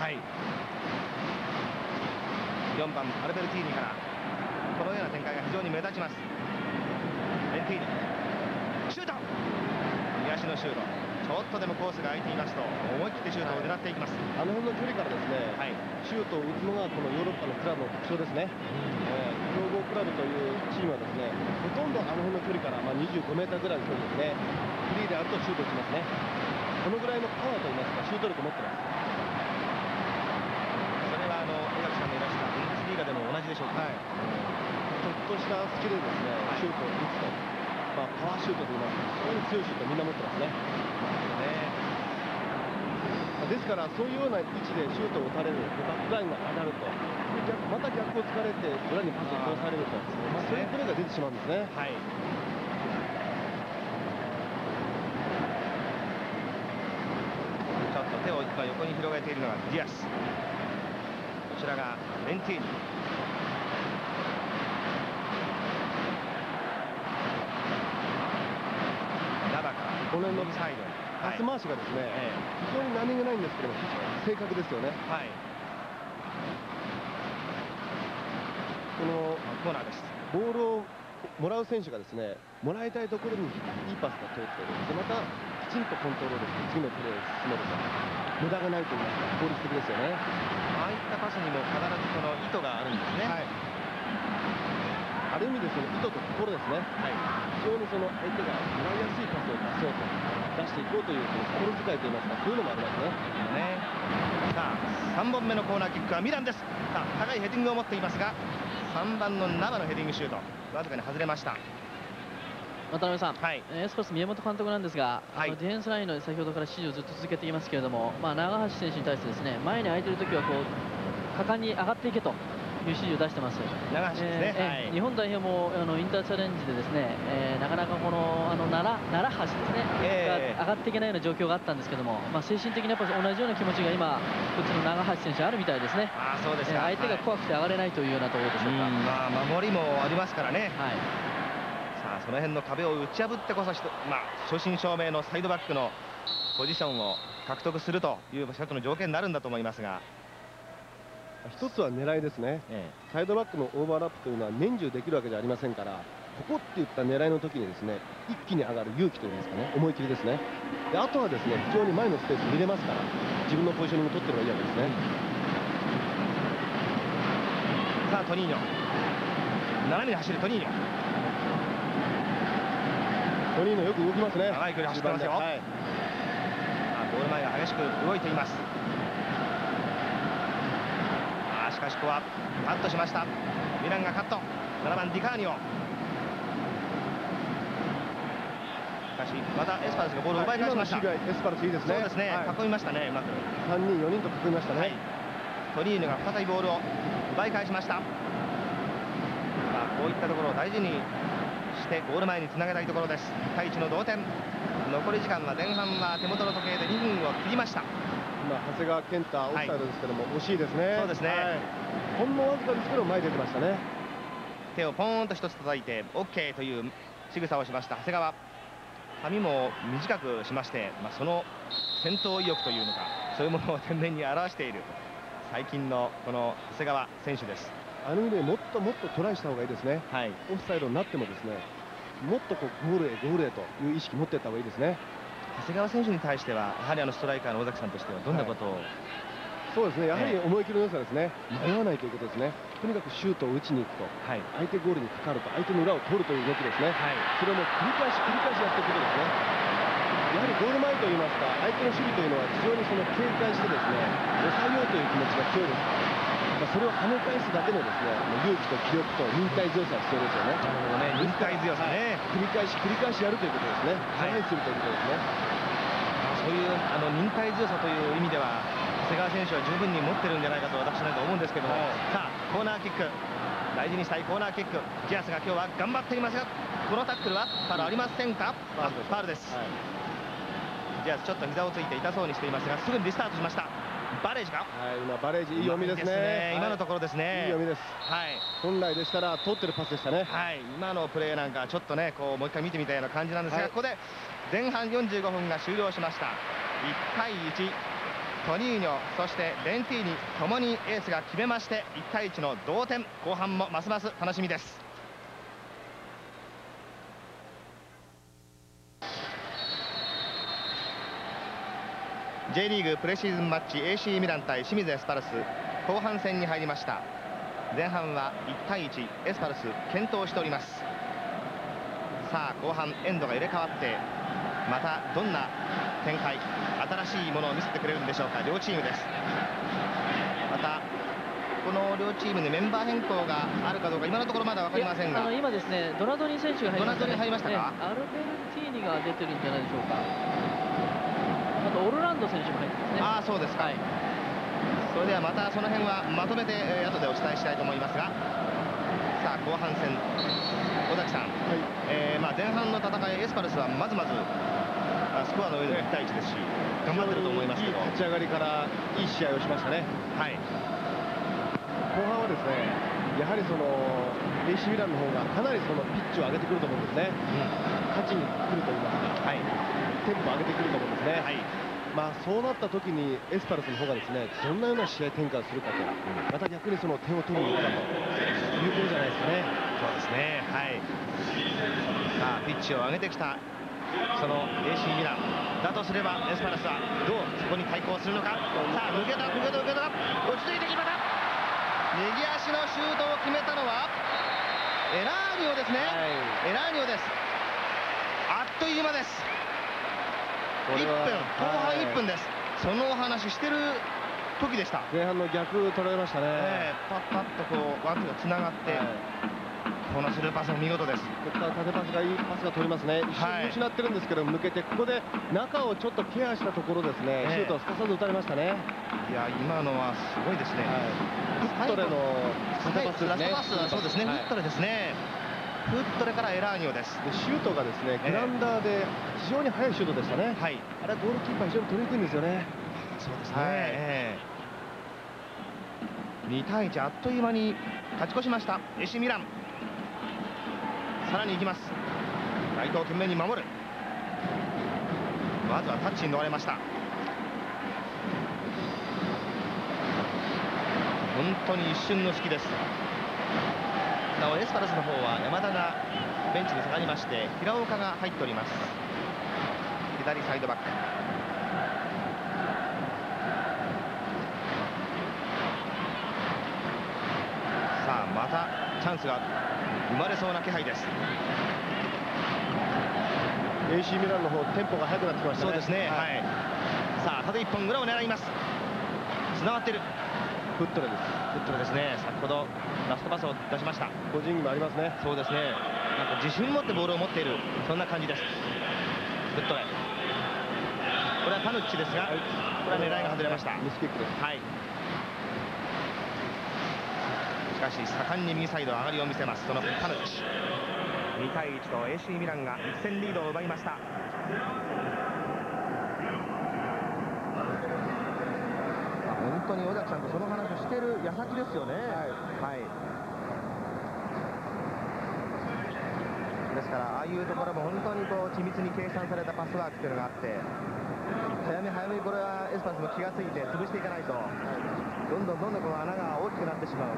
4番アルベルティーニからこのような展開が非常に目立ちます。レンティーニ、シュート、右足のシュート、ちょっとでもコースが空いていますと思い切ってシュートを狙っていきます。 あの辺の距離からですね、シュートを打つのがこのヨーロッパのクラブの特徴ですね。強豪クラブというチームはですね、ほとんどあの辺の距離から、25メーターぐらいの距離ですね、フリーであるとシュートを打ちますね。このぐらいのパワーといいますか、シュート力を持ってます。 それは江垣さんのいらしたブンデスリーガでも同じでしょうか。 ちょっとしたスキルでですね、シュートを打つと、パワーシュートといいますか、非常に強いシュートをみんな持ってますね。ですから、そういうような位置でシュートを打たれる、バックラインが上がると、また逆を突かれて、裏にパスを通されると、そういうプレーが出てしまうんですね。 ちょっと手を今横に広げているのがディアス、こちらがレンティーニ。ラバからこの辺の右サイド、 パス回しがですね、非常に何気ないんですけども、非常に正確ですよね。このコーナーです。 ボールをもらう選手がですね、もらいたいところにいいパスが通って、でまたきちんとコントロールして次のプレーを進めると、無駄がないと言いますか、効率的ですよね。 ああいったパスにも必ずその意図があるんですね。 ある意味でその意図と心ですね。非常にその相手がもらいやすいパスを出そうと、出していこうというその心遣いといいますか、そういうのもありますね。 さあ3本目のコーナーキックはミランです。さあ高いヘディングを持っていますが、3番のナバのヘディングシュート、わずかに外れました。 渡辺さん、エスパルス宮本監督なんですが、ディフェンスラインの先ほどから指示をずっと続けていますけれども、長橋選手に対してですね、前に空いているときはこう果敢に上がっていけという指示を出してます。 長橋ですね。 日本代表もインターチャレンジでですね、なかなかこの奈良橋ですね、が上がっていけないような状況があったんですけども、精神的にやっぱり同じような気持ちが今こっちの長橋選手あるみたいですね。 そうですか。 相手が怖くて上がれないというようなところでしょうか。 守りもありますからね。さあその辺の壁を打ち破ってこそ正真正銘のサイドバックのポジションを獲得するという一つの条件になるんだと思いますが、 一つは狙いですね。サイドバックのオーバーラップというのは年中できるわけじゃありませんから、ここっていった狙いの時にですね、一気に上がる勇気といいますかね、思い切りですね。であとはですね、非常に前のスペース見れますから、自分のポジショニングを取ってればいいわけですね。 さあトニーニョ、斜めに走るトニーニョ。 トニーニョよく動きますね。 長い距離走ってますよ。ゴール前が激しく動いています。しかしここはカットしました。ミランがカット。7番ディカーニョ。しかしまたエスパルスがボールを奪い返しました。 エスパルスいいですね。 そうですね、囲みましたね、うまく。 3人4人と囲みましたね。 トニーヌが再びボールを奪い返しました。こういったところを大事にしてゴール前につなげたいところです。1対1の同点。残り時間は前半は手元の時計で2分を切りました。 今長谷川健太オフサイドですけども、惜しいですね。 そうですね、 ほんのわずかですけど前に出てましたね。 手をポーンと一つ叩いて OK という仕草をしました長谷川。髪も短くしまして、その戦闘意欲というのか、そういうものを前面に表している最近のこの長谷川選手です。 あの意味でもっともっとトライした方がいいですね。オフサイドになってもですね、もっとこうゴールへという意識持っていった方がいいですね。 長谷川選手に対してはやはりストライカーの尾崎さんとしてはどんなことを、 そうですね、やはり思い切りの良さですね。迷わないということですね。とにかくシュートを打ちに行くと、相手ゴールにかかると、相手の裏を取るという動きですね。それをもう繰り返し繰り返しやっていくことですね。やはりゴール前といいますか、相手の守備というのは非常にその警戒してですね、抑えようという気持ちが強いですから、それを跳ね返すだけのですね、勇気と気力と忍耐強さが必要ですよね。 忍耐強さね。 繰り返し繰り返しやるということですね。トライするということですね。 そういう忍耐強さという意味では長谷川選手は十分に持ってるんじゃないかと私なんか思うんですけども、さあコーナーキック、 大事にしたいコーナーキック。ディアスが今日は頑張っていますが、このタックルはファウルありませんか。ファウルです、ディアスちょっと膝をついて痛そうにしていますが、すぐにリスタートしました。バレージか。 今バレージいい読みですね。 今のところですね。 いい読みです。本来でしたら通ってるパスでしたね。 今のプレーなんかちょっとね、こうもう一回見てみたいような感じなんですが、ここで前半45分が終了しました。1対1、トニーニョそしてレンティーニともにエースが決めまして、1対1の同点。後半もますます楽しみです。J リーグプレシーズンマッチ AC ミラン対清水エスパルス、後半戦に入りました。前半は1対1、エスパルス健闘しております。さあ後半エンドが入れ替わって、またどんな展開、新しいものを見せてくれるんでしょうか、両チームです。またこの両チームにメンバー変更があるかどうか今のところまだ分かりませんが、 今ですね、ドナドニ選手が入りましたね。 ドナドニ入りましたか。 アルベルティーニが出てるんじゃないでしょうか。あとオルランド選手も入ってますね。 そうですか。それではまたその辺はまとめて後でお伝えしたいと思いますが、さあ後半戦、尾崎さん、前半の戦いエスパルスはまずまずスコアの上で1対1ですし、頑張ってると思いますけど、 立ち上がりからいい試合をしましたね。後半はですね、やはりその AC ミランの方がかなりそのピッチを上げてくると思うんですね。勝ちに来ると言いますか、テンポを上げてくると思うんですね。そうなった時にエスパルスの方がですね、どんなような試合展開をするかと、また逆にその点を取りに行くかということじゃないですかね。 そうですね。さあピッチを上げてきたその AC ミランだとすれば、エスパルスはどうそこに対抗するのか。さあ抜けた落ち着いてきました。右足のシュートを決めたのはエラーニョですね。エラーニョです。あっという間です。1分、後半1分です。そのお話してる時でした。 前半の逆取られましたね。 パッとこうワンツーがつながって、このスルーパスも見事です。 ここから縦パスがいいパスが取りますね。一瞬失ってるんですけど抜けて、ここで中をちょっとケアしたところですね、シュートをすかさず打たれましたね。 いや今のはすごいですね。 フットレの縦パスですね。 ラストパスはそうですね、フットレですね。フットレからエラーニョです。 シュートがですね、グラウンダーで非常に速いシュートでしたね。あれはゴールキーパー非常に取りにくいんですよね。 そうですね。2対1、あっという間に勝ち越しました AC ミラン。さらに行きます。内藤懸命に守る。まずはタッチに逃れました。本当に一瞬の隙です。なおエスパルスの方は山田がベンチに下がりまして、平岡が入っております。左サイドバック。さあまたチャンスが生まれそうな気配です。 AC ミランの方テンポが速くなってきましたね。 そうですね。さあ縦一本裏を狙います。つながっている。フットレです。フットレですね。先ほどラストパスを出しました。 個人技もありますね。 そうですね。なんか自信持ってボールを持っている、そんな感じです。フットレ。これはパヌッチですが、これは狙いが外れました。 ミスキックです。 しかし盛んに右サイド上がりを見せます。そのパヌッチ。2対1と AC ミランが1点リードを奪いました。本当に尾崎さんとその話をしている矢先ですよね。ですからああいうところも本当にこう緻密に計算されたパスワークというのがあって、早め早めにこれはエスパルスも気がついて潰していかないと、どんどんこの穴が大きくなってしまう。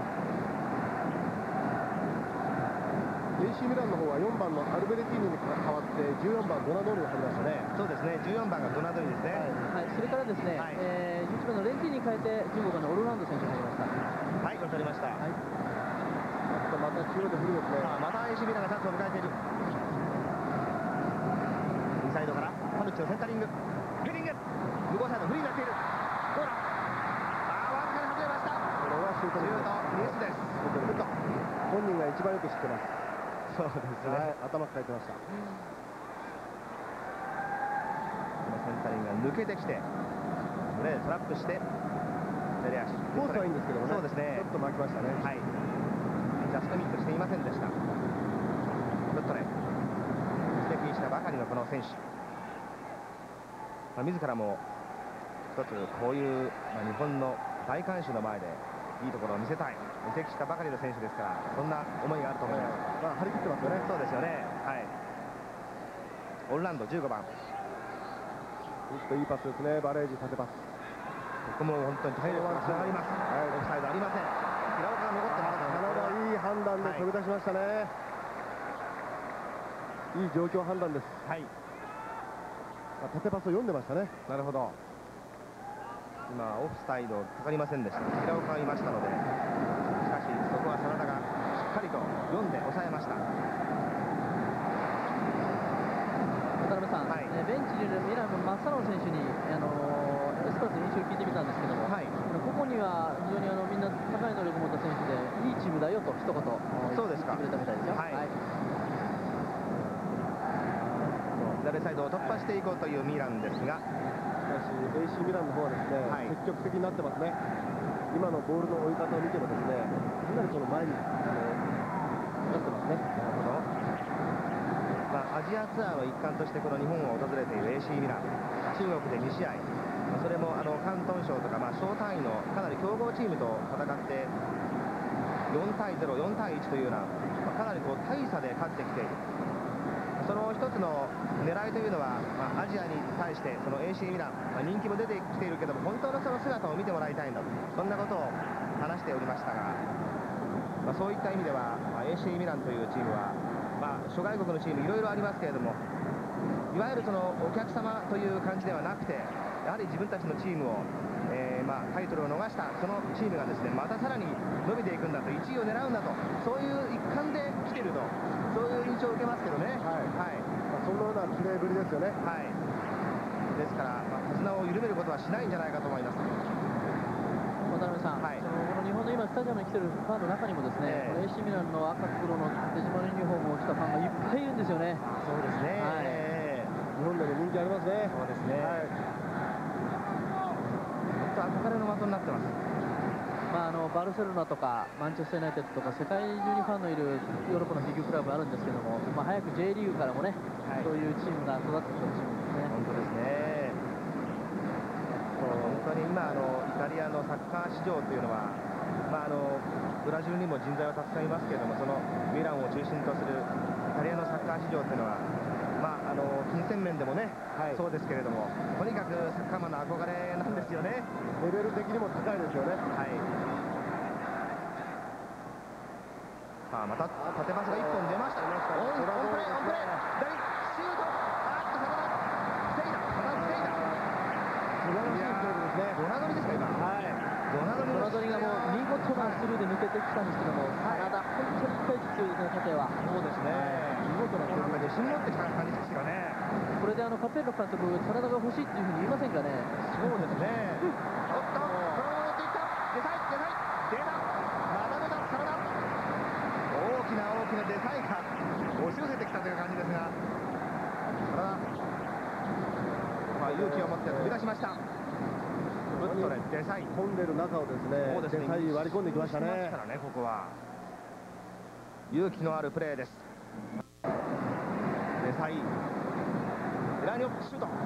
AC ミランの方は4番のアルベルティーニに代わって14番ドナドールが入りましたね。 そうですね。14番がドナドールですね。 それからですね、11番のレンティに変えて15番のオルランド選手が入りました。 これ取りました。 また中央でフルですね。 また AC ミランがチャンスを迎えている。インサイドからパヌッチのセンタリング、ヘディング、向こうサイドフリーになっている。どうだ。わずかに外れました。 これはシュートミスです。 本人が一番よく知ってます。 そうですね。 頭抱えてました。このセンタリングが抜けてきて、トラップして、 コースはいいんですけどもね。 そうですね。 ちょっと巻きましたね。 ジャストミットしていませんでした。ブットレ指摘したばかりのこの選手、自らも一つこういう、日本の大観衆の前でいいところを見せたい、移籍したばかりの選手ですから、そんな思いがあると思います。 張り切ってますよね。 そうですよね。はい。オルランド15番。 いいパスですね。バレージ縦パス。 ここも本当に体力が下がります。オフサイドありません。平岡が残ってます。 カナダいい判断で飛び出しましたね。いい状況判断です。 はい。 縦パスを読んでましたね。 なるほど。今オフサイドかかりませんでした。平岡がいましたので、しかしそこは真田がしっかりと読んで抑えました。 渡辺さん、ベンチにいるミランのマッサロン選手にエスパルスの印象を聞いてみたんですけども、ここには非常にみんな高い能力を持った選手でいいチームだよと一言そうですか言ってくれたみたいですよ。 左サイドを突破していこうというミランですが、 しかし AC ミランの方はですね、積極的になってますね。今のボールの追い方を見てもですね、かなりその前になってますね。 なるほど。アジアツアーの一環としてこの日本を訪れている AC ミラン、中国で2試合、それも広東省とか小単位のかなり強豪チームと戦って4対0、4対1というような、かなり大差で勝ってきている。その一つの狙いというのは、アジアに対してその AC ミラン、人気も出てきているけども本当のその姿を見てもらいたいんだと、そんなことを話しておりましたが、そういった意味では、AC ミランというチームは、諸外国のチームいろいろありますけれども、いわゆるそのお客様という感じではなくて、やはり自分たちのチームを、タイトルを逃したそのチームがですね、またさらに伸びていくんだと、1位を狙うんだと、そういう一環で来てると、そういう印象を受けますけどね。 そのような綺麗ぶりですよね。 ですから、手綱を緩めることはしないんじゃないかと思います。 渡辺さん、この日本の今スタジアムに来てるファンの中にもですね、AC ミランの赤黒のデジマルユニフォームを着たファンがいっぱいいるんですよね。 そうですね。 日本でも人気ありますね。 そうですね。本当憧れの的になってます。 バルセロナとかマンチェスターユナイテッドとか世界中にファンのいるヨーロッパのビッグクラブあるんですけども、早く J リーグからもね、そういうチームが育ってきてほしいですね。 本当ですね。本当に今イタリアのサッカー市場というのは、ブラジルにも人材はたくさんいますけれども、そのミランを中心とするイタリアのサッカー市場というのは、金銭面でもね、そうですけれども、とにかくサッカーマンの憧れなんですよね。 レベル的にも高いですよね。 また縦パスが1本出ました。オンプレー、左シュート、真田防いだ。 素晴らしいプレーですね。 ドナドリですか今。 ドナドリがもう見事なスルーで抜けてきたんですけども、真田本当に一回強いですね、縦は。 そうですね。 見事なプレー。 自信持ってきた感じですよね。 これでカペッロ監督、真田が欲しいっていうふうに言いませんかね。 そうですね。おっと、このまま持っていった。出た。また出た、真田。大きなデサイが押し寄せてきたという感じですが、勇気を持って飛び出しました。ブットレ、デサイ混んでる中をですね、デサイ割り込んできましたね。 ここは勇気のあるプレーです。デサイ、エラニョシュート、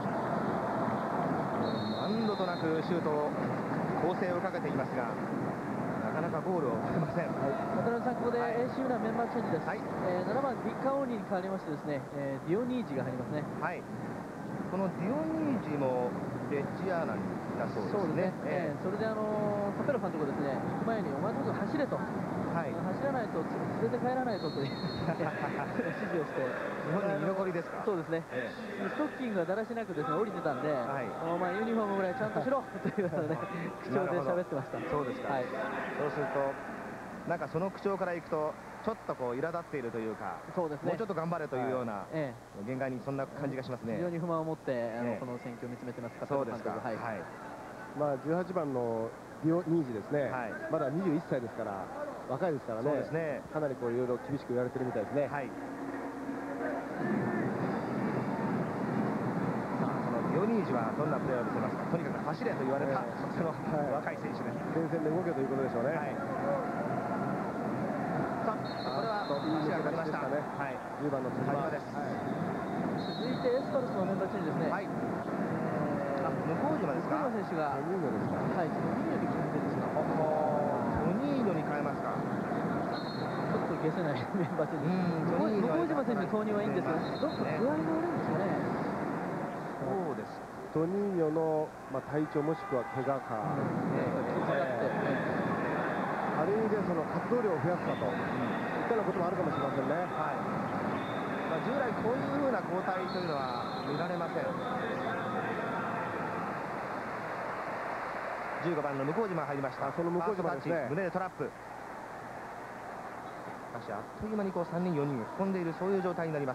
何度となくシュートを攻勢をかけていますが、なかなかゴールを打てません。 渡辺さん、ここで AC ミランメンバーチェンジです。7番ディカオーニに変わりましてですね、ディオニージが入りますね。 このディオニージもレッジアーナだそうですね。 それでカペロ監督ですね、行く前にお前のとこ走れと、走らないと連れて帰らないとという指示をして、 日本に居残りですか。 そうですね。ストッキングがだらしなくですね降りてたんで、お前ユニフォームぐらいちゃんとしろというようなね口調で喋ってました。 そうですか。そうするとなんかその口調からいくとちょっとこう苛立っているというか、 そうですね、 もうちょっと頑張れというような限界にそんな感じがしますね。 非常に不満を持ってこの選挙を見つめてます。 そうですか。 18番のディオニージですね、まだ21歳ですから若いですからね、かなりこういろいろ厳しく言われてるみたいですね。 そのディオニージはどんなプレーを見せますか。とにかく走れと言われたその若い選手です。 前線で動けということでしょうね。 これは足がかかりました。はい、 10番の田島です。 続いてエスパルスのメンバーチェンジですね。 はい。向島ですか。 向島選手がトニーノですか。 はい、トニーノに決めてですか。 トニーノに変えますか。 ちょっと消せないメンバーチェンジ。向島選手投入はいいんですけど、どっか具合が悪いんですかね。 そうです。 トニーニョの、体調もしくは怪我か、ある意味でその活動量を増やすかといったようなこともあるかもしれませんね。 はい。従来こういうふうな交代というのは見られません。15番の向島入りました。 その向島ですね。 胸でトラップ。しかしあっという間に3人4人が囲んでいる、そういう状態になります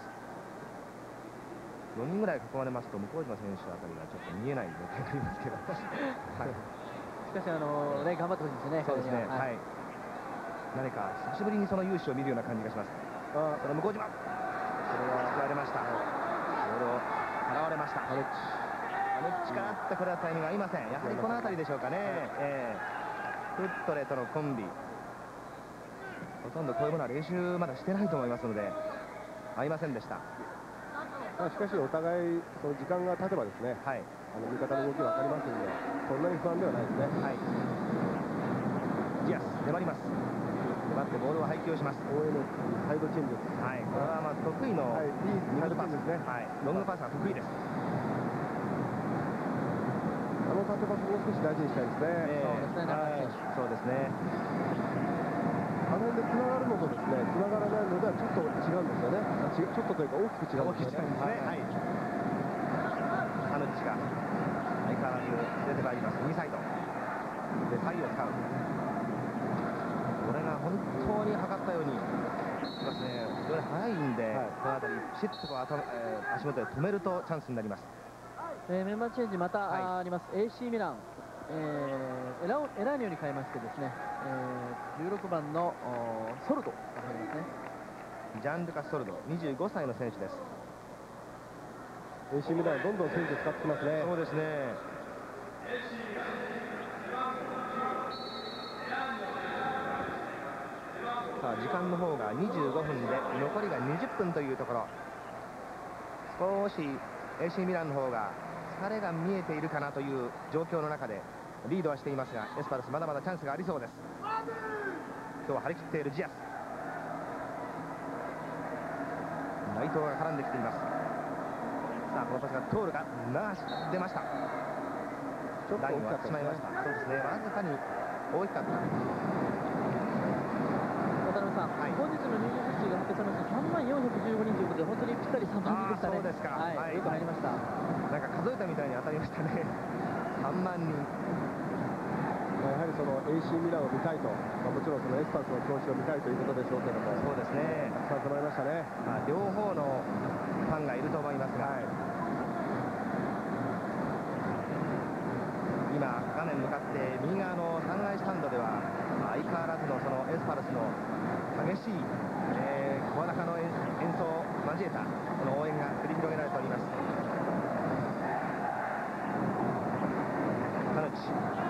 。4人ぐらい囲まれますと向島選手あたりがちょっと見えない状態になりますけど、はい、 しかしね、頑張ってほしいですね。 そうですね、はい、何か久しぶりにその勇姿を見るような感じがします。その向島、それは使われました。ボールを払われました。アルッチからあってこれはタイミング合いません。やはりこの辺りでしょうかね。フットレとのコンビ、ほとんどこういうものは練習まだしてないと思いますので合いませんでした。 しかしお互いその時間が経てばですね、はい、味方の動きが分かりますのでそんなに不安ではないですね。はい、 ジアス粘ります。粘ってボールを配球します。 ON サイドチェンジです。 はい、これは得意のいいサイドパスですね。 はい、ロングパスが得意です。 縦パスもう少し大事にしたいですね。 そうですね。 あの辺でつながるのとですね、つながらないのではちょっと違うんですよね。ちょっとというか大きく違うんですよね。 はい。ハヌッチが相変わらず出てまいります。右サイドでサイを使う。これが本当に測ったようにしますね。非常に速いんで、この辺りピシッと足元で止めるとチャンスになります。 メンバーチェンジまたあります。AC ミラン、エラーニョに変えましてですね、16番のソルドが入りますね。 ジャンルカ・ソルド、25歳の選手です。 AC ミランどんどん選手使ってきますね。 そうですね。さあ時間の方が25分で残りが20分というところ、少し AC ミランの方が疲れが見えているかなという状況の中でリードはしていますが、エスパルスまだまだチャンスがありそうです。今日は張り切っているジアス、内藤が絡んできています。さあこのパスが通るか、出ました。ちょっと大きくなってしまいました。そうですね、わずかに大きかった。 渡辺さん、本日の入場者数が発表されました3415人ということで、本当にぴったり3万人でしたね。 そうですか。 はい、よく入りました。 なんか数えたみたいに当たりましたね。3万人。 やはりその AC ミランを見たいと、もちろんそのエスパルスの調子を見たいということでしょうけども、 そうですね。 たくさん集まりましたね。 両方のファンがいると思いますが、今画面向かって右側の3階スタンドでは相変わらずのそのエスパルスの激しい声高の演奏を交えたこの応援が繰り広げられております。タヌチ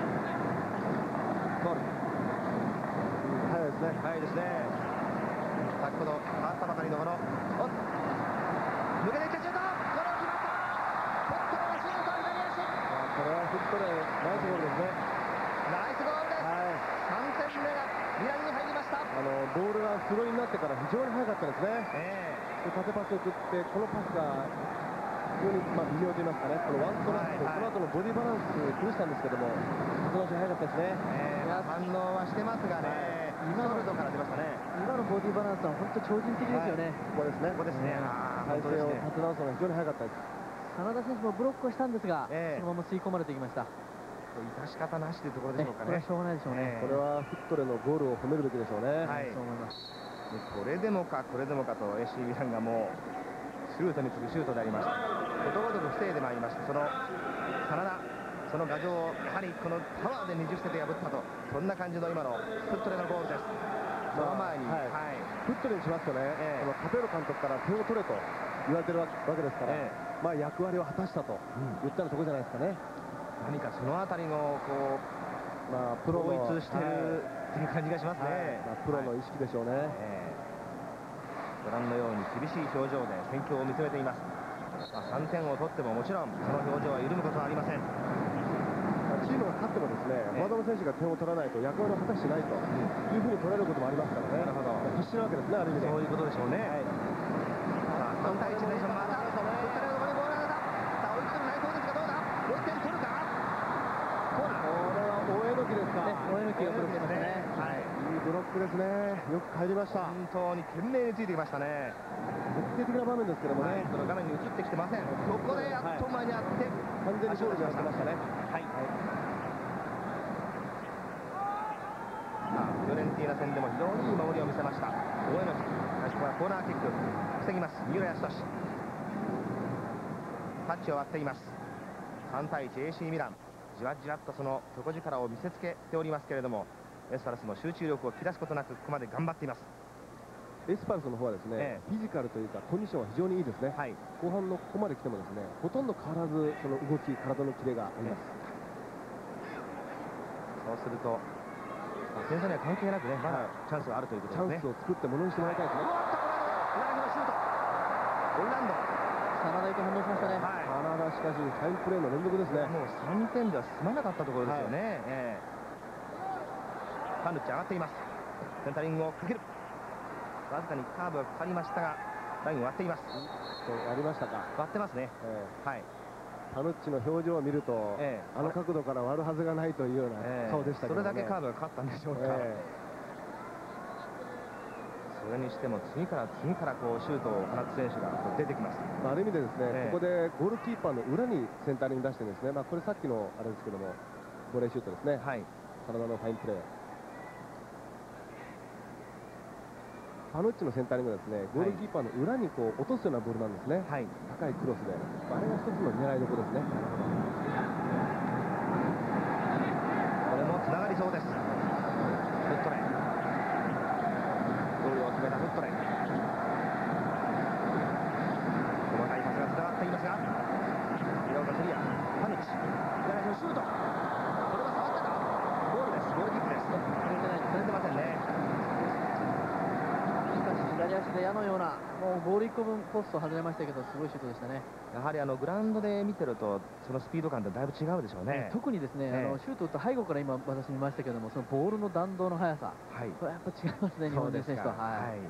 ゴール、 早いですね。 早いですね。先ほど変わったばかりのこの抜けていったシュート、これを決まった。フットレーシュート、左足。 これはフットレーナイスゴールですね。 ナイスゴールです。3点目がミランに入りました。 ボールがスローになってから非常に速かったですね。縦パスを送ってこのパスが非常に微妙と言いますかね、このワントラップとこの後のボディバランス気にしたんですけども、後々速かったですね。 反応はしてますがね、今のソルドから出ましたね。 今のボディバランスは本当超人的ですよね。 ここですね。 ここですね。 体勢を立て直すのが非常に速かったです。 真田選手もブロックをしたんですが、そのまま吸い込まれていきました。 致し方なしというところでしょうかね。 これはしょうがないでしょうね。 これはフットレのゴールを褒めるべきでしょうね。 そう思います。 これでもかこれでもかと AC ミランがもうシュートに次ぐシュートでありました。ことごとく防いでまいりました。その真田、その牙城をやはりこのパワーで20捨てて破ったと、そんな感じの今のフットレのゴールです。その前に、 フットレにしますとね、このカペロ監督から点を取れと言われてるわけですから、役割を果たしたと言ったらそこじゃないですかね。 何かそのあたりのこう、プロ統一しているっていう感じがしますね。 プロの意識でしょうね。 ご覧のように厳しい表情で戦況を見つめています。3点を取ってももちろんその表情は緩むことはありません。 チームが勝ってもですね、フォワードの選手が点を取らないと役割を果たしてないというふうに取られることもありますからね。なるほど。必死なわけですね、ある意味で。そういうことでしょうね。さあ、3対1でまた、ここからボールが出た。さあ、追いつくの内藤ですがどうだ。もう1点取るか。これは大江木ですか。 大江木がブロックしましたね。 いいブロックですね。よく入りました。 本当に懸命についてきましたね。 決定的な場面ですけどもね。 その画面に映ってきてません。ここでやっと間に合って完全に勝利しましたね。 はい。フィオレンティーナ戦でも非常にいい守りを見せました大江木。ここはコーナーキック防ぎます。三浦泰年タッチを割っています。3対1 AC ミラン、じわじわっとその底力を見せつけておりますけれども、エスパルスも集中力を切らすことなくここまで頑張っています。 エスパルスの方はですね、フィジカルというかコンディションは非常にいいですね。後半のここまで来てもですね、ほとんど変わらずその動き、体のキレがあります。 そうすると点差には関係なくね、まだチャンスがあるということですね。 チャンスを作ってものにしてもらいたいですね。 オランド、 真田よく反応しましたね。 真田しかしファインプレーの連続ですね。 もう3点では済まなかったところですよね。パヌッチ上がっています。センタリングをかける。わずかにカーブがかかりましたがラインを割っています。 やりましたか。 割ってますね。はい。 パヌッチの表情を見ると、あの角度から割るはずがないというような顔でしたけどね。 それだけカーブがかかったんでしょうか。それにしても次から次からこうシュートを放つ選手が出てきます。 ある意味でですね、ここでゴールキーパーの裏にセンタリング出してですね、これさっきのあれですけどもボレーシュートですね。体のファインプレー。パヌッチのセンタリングはですね、ゴールキーパーの裏にこう落とすようなボールなんですね。高いクロスで、あれが一つの狙いどころですね。 これもつながりそうです。フットレイ、ゴールを決めたフットレイ、細かいパスがつながっていますが、広岡クリア、パヌッチ左足のシュート、これは触ったか。ゴールです。ゴールキックです。触れてませんね。 左足で矢のような、もうゴール1個分ポスト外れましたけど、すごいシュートでしたね。 やはりグラウンドで見てるとそのスピード感ってだいぶ違うでしょうね。 特にですね、シュート打った背後から今私見ましたけども、そのボールの弾道の速さ、これやっぱ違いますね、日本人選手とは。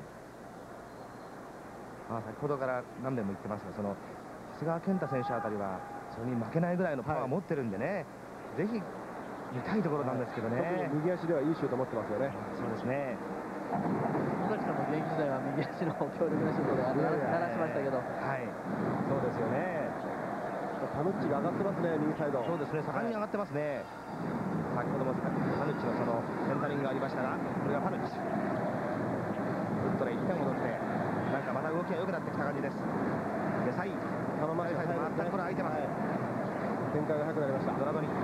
先ほどから何遍も言ってますが、その長谷川健太選手あたりはそれに負けないぐらいのパワーを持ってるんでね、ぜひ見たいところなんですけどね。 右足ではいいシュート持ってますよね。 そうですね。 野崎さんも現役時代は右足の強力なシュートで鳴らしましたけど、 そうですよね。 パヌッチが上がってますね、右サイド。 そうですね、盛んに上がってますね。先ほどもパヌッチのそのセンタリングがありましたが、これがパヌッチ。フットで1点を取って、なんかまた動きが良くなってきた感じです。で、サイド、全くこれ空いてます。 展開が速くなりました。 ドラドニ。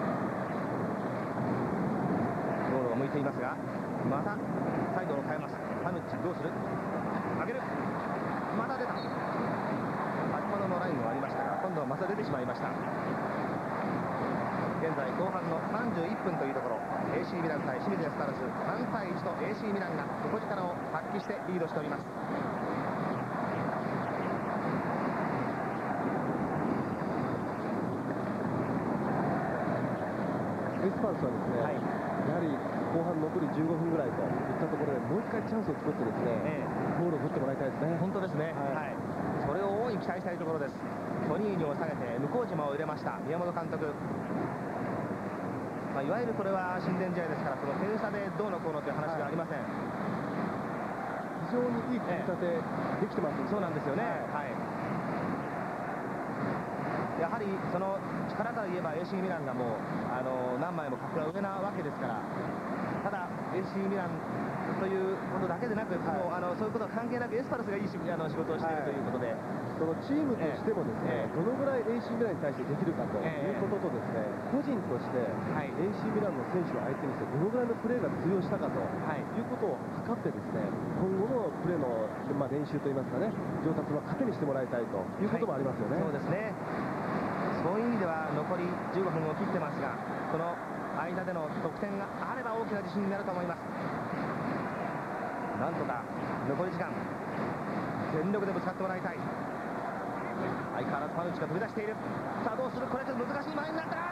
ゴールを向いていますが、またサイドを変えます。パヌッチどうする。上げる。また出た。先ほどのラインがありましたが、今度はまた出てしまいました。現在後半の31分というところ、 AC ミラン対清水エスパルス、3対1と AC ミランが底力を発揮してリードしております。 エスパルスはですね、やはり後半残り15分ぐらいといったところでもう一回チャンスを作ってですね、ゴールを打ってもらいたいですね。 本当ですね。それを大いに期待したいところです。トニーニを下げて向島を入れました宮本監督。いわゆるこれは親善試合ですから、この点差でどうのこうのという話がありません。 非常にいい組み立てできてます。 そうなんですよね。やはりその力から言えば AC ミランがもう何枚も格が上なわけですから、ただ AC ミランということだけでなく、もうそういうことは関係なくエスパルスがいい仕事をしているということで、 そのチームとしてもですね、どのぐらい AC ミランに対してできるかということとですね、個人として AC ミランの選手を相手にしてどのぐらいのプレーが通用したかということを測ってですね、今後のプレーの、練習といいますかね、上達の糧にしてもらいたいということもありますよね。 そうですね。そういう意味では残り15分を切ってますが、この間での得点があれば大きな自信になると思います。なんとか残り時間全力でぶつかってもらいたい。相変わらずパンチが飛び出している。さあどうする、これちょっと難しい前になった。入った。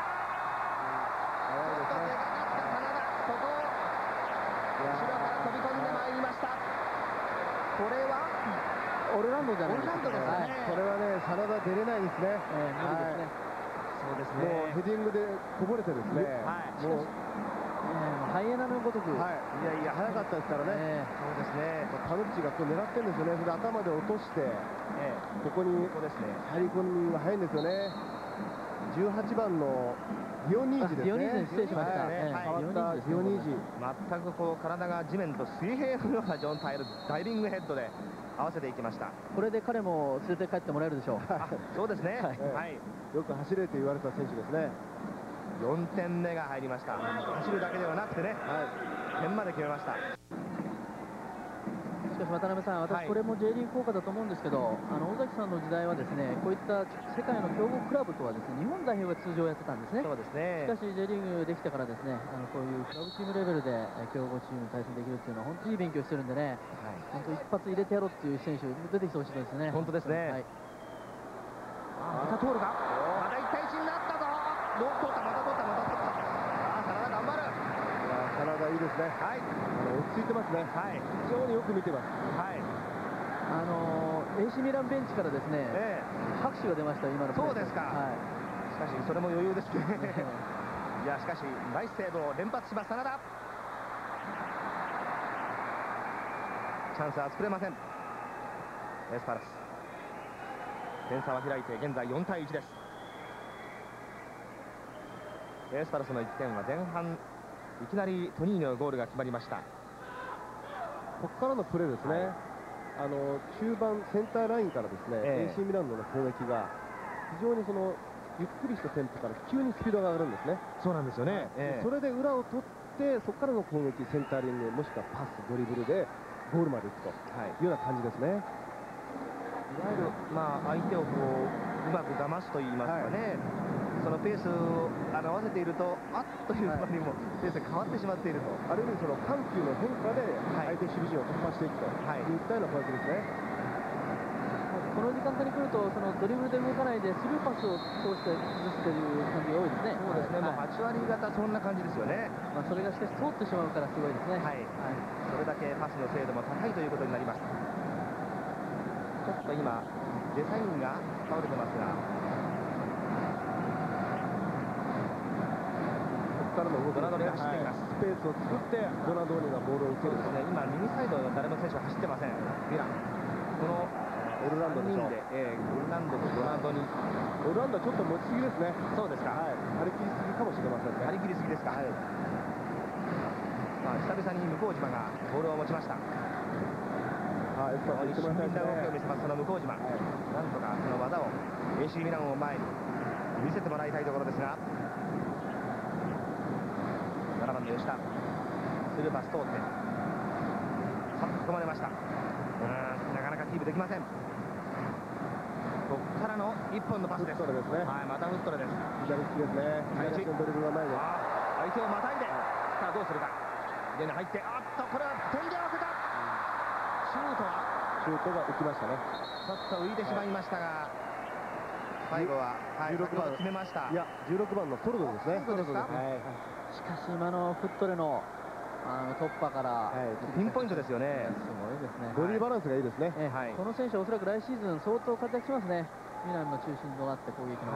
ちょっと出かかった真田、そこを後ろから飛び込んでまいりました。これはオルランドじゃないですか。 オルランドですね。 これはね、真田出れないですね。 無理ですね。 そうですもうヘディングでこぼれてですね。もうハイエナのごとく。 いやいや早かったですからね。 そうですね。 パヌッチがこう狙ってるんですよね。それで頭で落としてここにここですね。 入り込みが早いんですよね。18番のディオニージですね。 ディオニージ失礼しました。 変わったディオニージ。 全くこう体が地面と水平のような状態のダイビングヘッドで合わせていきました。 これで彼も連れて帰ってもらえるでしょう。 そうですね。 はい。よく走れと言われた選手ですね。 4点目が入りました。走るだけではなくてね、点まで決めました。 しかし渡辺さん、私これも J リーグ効果だと思うんですけど、尾崎さんの時代はですね、こういった世界の強豪クラブとはですね、日本代表が通常やってたんですね。 そうですね。 しかし J リーグできてからですね、こういうクラブチームレベルで強豪チームに対戦できるっていうのは本当にいい勉強してるんでね、本当一発入れてやろうっていう選手出てきてほしいですね。 本当ですね。また通るか。また1対1になったぞ。どう取った、また取った、また取った。真田頑張る。 真田いいですね。はい。落ち着いてますね。はい。非常によく見てます。はい。 AC ミランベンチからですね、拍手が出ました今のプレー。 そうですか。しかしそれも余裕ですね。いやしかしナイスセーブを連発します真田。チャンスは作れません。エスパルス。点差は開いて現在4対1です。エスパルスの1点は前半いきなりトニーニョのゴールが決まりました。 ここからのプレーですね。中盤センターラインからですね、AC ミランドの攻撃が非常にそのゆっくりしたテンポから急にスピードが上がるんですね。 そうなんですよね。 それで裏を取ってそこからの攻撃、センタリングもしくはパス、ドリブルでゴールまで行くというような感じですね。 いわゆる相手をこううまく騙すと言いますかね。そのペースを合わせているとあっという間にもペースが変わってしまっていると、 ある意味その緩急の変化で相手守備陣を突破していくといったような攻撃ですね。 この時間帯に来るとそのドリブルで動かないでスルーパスを通して崩すという感じが多いですね。 そうですね。もう8割方そんな感じですよね。 それがしかし通ってしまうからすごいですね。 それだけパスの精度も高いということになります。ちょっと今デサインが倒れてますが、 ここからの動き、 ドナドニが走っています。 スペースを作ってドナドニがボールを受ける。 今右サイド誰も選手が走ってません。ミランこのオルランドでしょう。 オルランドとドナドニ。 オルランドはちょっと持ちすぎですね。 そうですか。 張り切りすぎかもしれませんね。 張り切りすぎですか。久々に向島がボールを持ちました。 エスパルス新品な動きを見せます。その向島、なんとかその技を AC ミランを前に見せてもらいたいところですが、7番の吉田スルーパス通ってさっと囲まれました。なかなかキープできません。ここからの1本のパスです。 フットレですね。 またフットレです。 左利きですね。左利きのドリブルが前です。 相手をまたいで、さあどうするか。入れに入って、これは点で合わせた。シュートが浮きましたね。ちょっと浮いてしまいましたが、最後は16番決めました。 いや16番のソルドですね。 そうですか。 しかし今のフットレの突破から、 ピンポイントですよね。 すごいですね。 ボディバランスがいいですね。 この選手はおそらく来シーズン相当活躍しますね。ミランの中心となって攻撃の。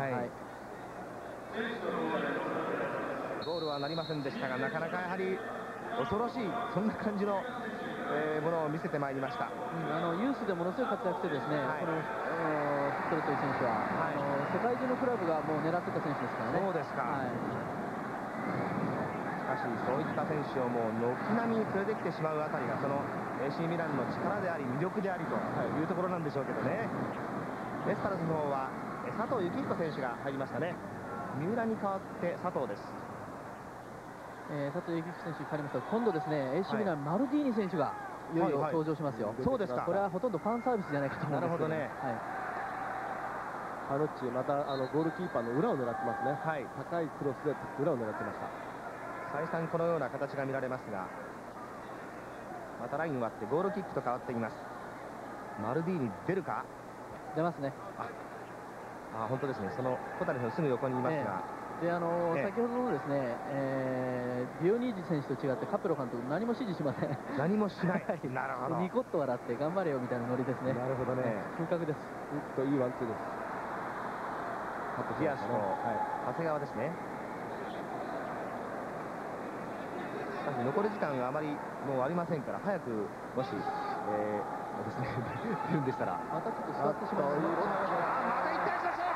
ゴールはなりませんでしたが、なかなかやはり恐ろしいそんな感じのものを見せてまいりました。 ユースでものすごい活躍してですね、このフットレという選手は、世界中のクラブがもう狙ってた選手ですからね。 そうですか。しかしそういった選手をもう軒並み連れてきてしまうあたりがその AC ミランの力であり魅力でありというところなんでしょうけどね。エスパルスの方は佐藤幸彦選手が入りましたね。三浦に代わって佐藤です。 佐藤幸彦選手に変わりました。今度ですね AC ミランマルディーニ選手がいよいよ登場しますよ。 そうですか。 これはほとんどファンサービスじゃないかと思うんですけど。 なるほどね。 パヌッチ、またゴールキーパーの裏を狙ってますね。 はい、 高いクロスで裏を狙ってました。 再三このような形が見られますが、またラインを割ってゴールキックと変わっています。マルディーニ出るか。 出ますね。 本当ですね。その小谷のすぐ横にいますが、 で先ほどのですね、ビオニージ選手と違ってカペロ監督何も指示しません。 何もしない。なるほど。 ニコッと笑って頑張れよみたいなノリですね。 なるほどね。 風格です。 いいワンツーです。 ジアスの長谷川ですね。しかし残り時間があまりもうありませんから、早くもしですね出るんでしたら、 またちょっと座ってしまう。 また1点差し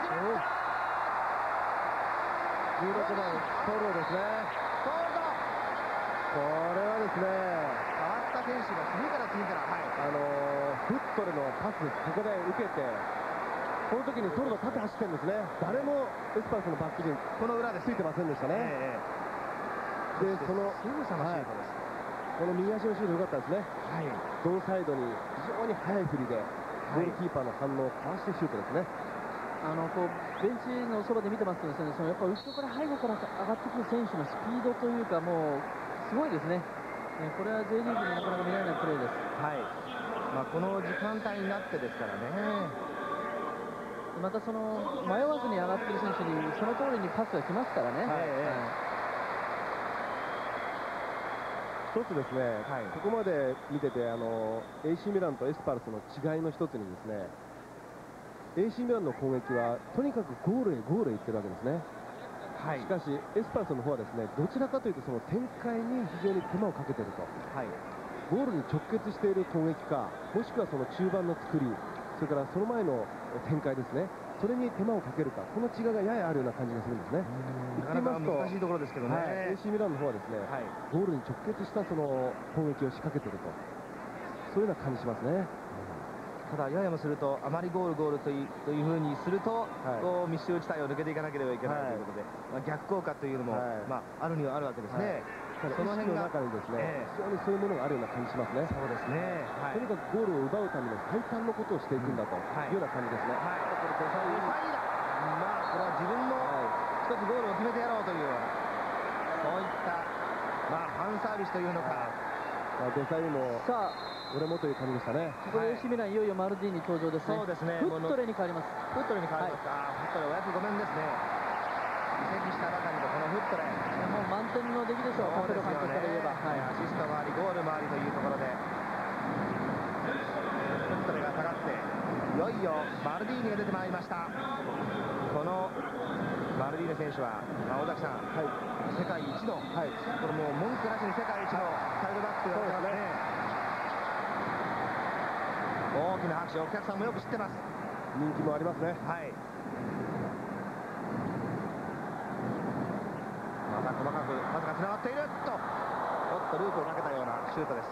16番トルーですね。 ゴールド。 これはですね、 変わった選手が次から次から、 フットルのパス、ここで受けて、この時にトルー縦走ってるんですね。誰もエスパルスのバックにこの裏でついてませんでしたね。で、そのすぐさまシュートです。 この右足のシュート良かったですね。同サイドに非常に速い振りで、ゴールキーパーの反応をかわしてシュートですね。 こうベンチのそばで見てますとですね、やっぱ後ろから背後から上がってくる選手のスピードというか、もうすごいですね。これは J リーグでなかなか見られないプレーです。 この時間帯になってですからね。 また迷わずに上がっている選手にその通りにパスが来ますからね。 一つですね、ここまで見ててAC ミランとエスパルスの違いの一つにですね、AC ミランの攻撃はとにかくゴールへ行ってるわけですね。しかしエスパルスの方はですね、どちらかというとその展開に非常に手間をかけていると、ゴールに直結している攻撃か、もしくはその中盤の作り、それからその前の展開ですね、それに手間をかけるか、この違いがややあるような感じがするんですね。 なかなか難しいところですけどね。 AC ミランの方はですね、ゴールに直結したその攻撃を仕掛けていると、そういうような感じしますね。 ただややもすると、あまりゴールというふうにすると、こう密集地帯を抜けていかなければいけないということで、逆効果というのも、あるにはあるわけですね。 その辺の中にですね、非常にそういうものがあるような感じしますね。 そうですね。 とにかくゴールを奪うための最短のことをしていくんだというような感じですね。 これは自分の一つゴールを決めてやろうという、そういったファンサービスというのか。 デサイも俺もという感じでしたね。 ここで AC ミランいよいよマルディーニ登場ですね。 そうですね。 フットレに変わります。 フットレに変わりますか。フットレお約5面ですね。移籍したばかりのこのフットレ。 もう満点の出来でしょう。カペロ監督から言えば。 アシスト回り、ゴール回りというところで、フットレが下がって、いよいよマルディーニが出てまいりました。このマルディーニ選手は、尾崎さん、世界一の、これもう文句なしに世界一のサイドバックと言われてますね。大きな拍手、お客さんもよく知ってます。 人気もありますね。 また細かくパスがつながっていると、ループをかけたようなシュートです。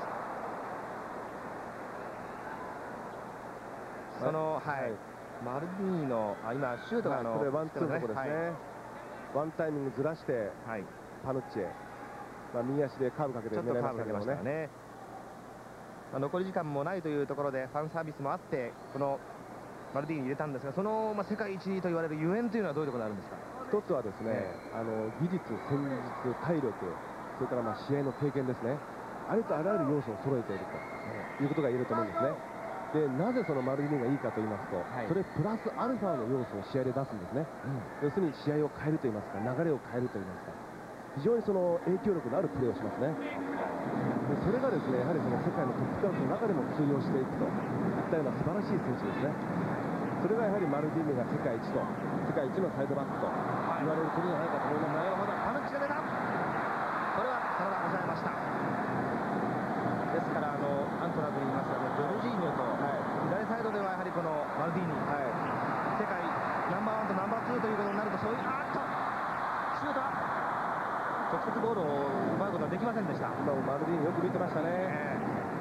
マルディーニの今シュートがこれワンツーのところですね。ワンタイミングずらしてパヌッチへ、右足でカーブかけて狙いましたけどね。 残り時間もないというところでファンサービスもあってこのマルディーニに入れたんですが、その世界一と言われるゆえんというのはどういうところになるんですか。 一つはですね、技術、戦術、体力、それから試合の経験ですね、ありとあらゆる要素を揃えているということが言えると思うんですね。で、なぜそのマルディーニがいいかと言いますと、それプラスアルファの要素を試合で出すんですね。要するに試合を変えると言いますか、流れを変えると言いますか、非常にその影響力のあるプレーをしますね。でそれがですね、やはりその世界のトップクラスの中でも通用していくといったような素晴らしい選手ですね。それがやはりマルディーニが世界一のサイドバックと言われることじゃないかと思います。 なるほど、パヌッチが出た。これはそのまま抑えました。ですからアントラーズにいますが、ジョルジーニョと、左サイドではやはりこのマルディーニ、世界ナンバーワンとナンバーツーということになると、そういうシュート直接ゴールを奪うことはできませんでした。 今もマルディーニよく見てましたね。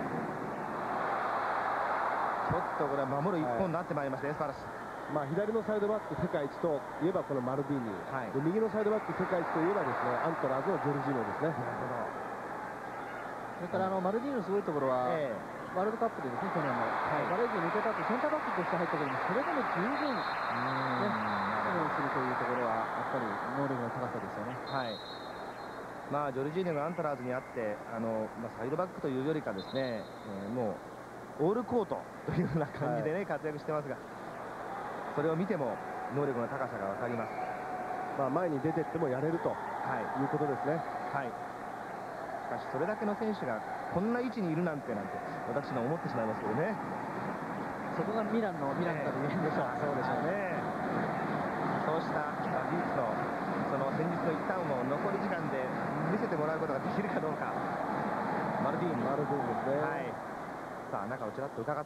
ちょっとこれは守る一本になってまいりました、エスパルス。 左のサイドバック世界一といえばこのマルディーニ、で右のサイドバック世界一といえばですね、アントラーズのジョルジーノですね。 それからマルディーニのすごいところは、 ワールドカップでですね、去年の、バレージに抜けた後センターバックとして入ったけども、それでも十分ね、プレーするというところはやっぱり能力の高さですよね。 はい。まあジョルジーニョがアントラーズにあってサイドバックというよりかですね、もうオールコートというような感じでね、活躍してますが、それを見ても能力の高さが分かります。 前に出てってもやれるということですね。 はい。しかしそれだけの選手がこんな位置にいるなんて私の思ってしまいますけどね。 そこがミランのミランかというでしょう。 そうでしょうね。そうした技術のその戦術の一端を残り時間で見せてもらうことができるかどうか。マルディーニですね。はい。さあ中をちらっと伺って、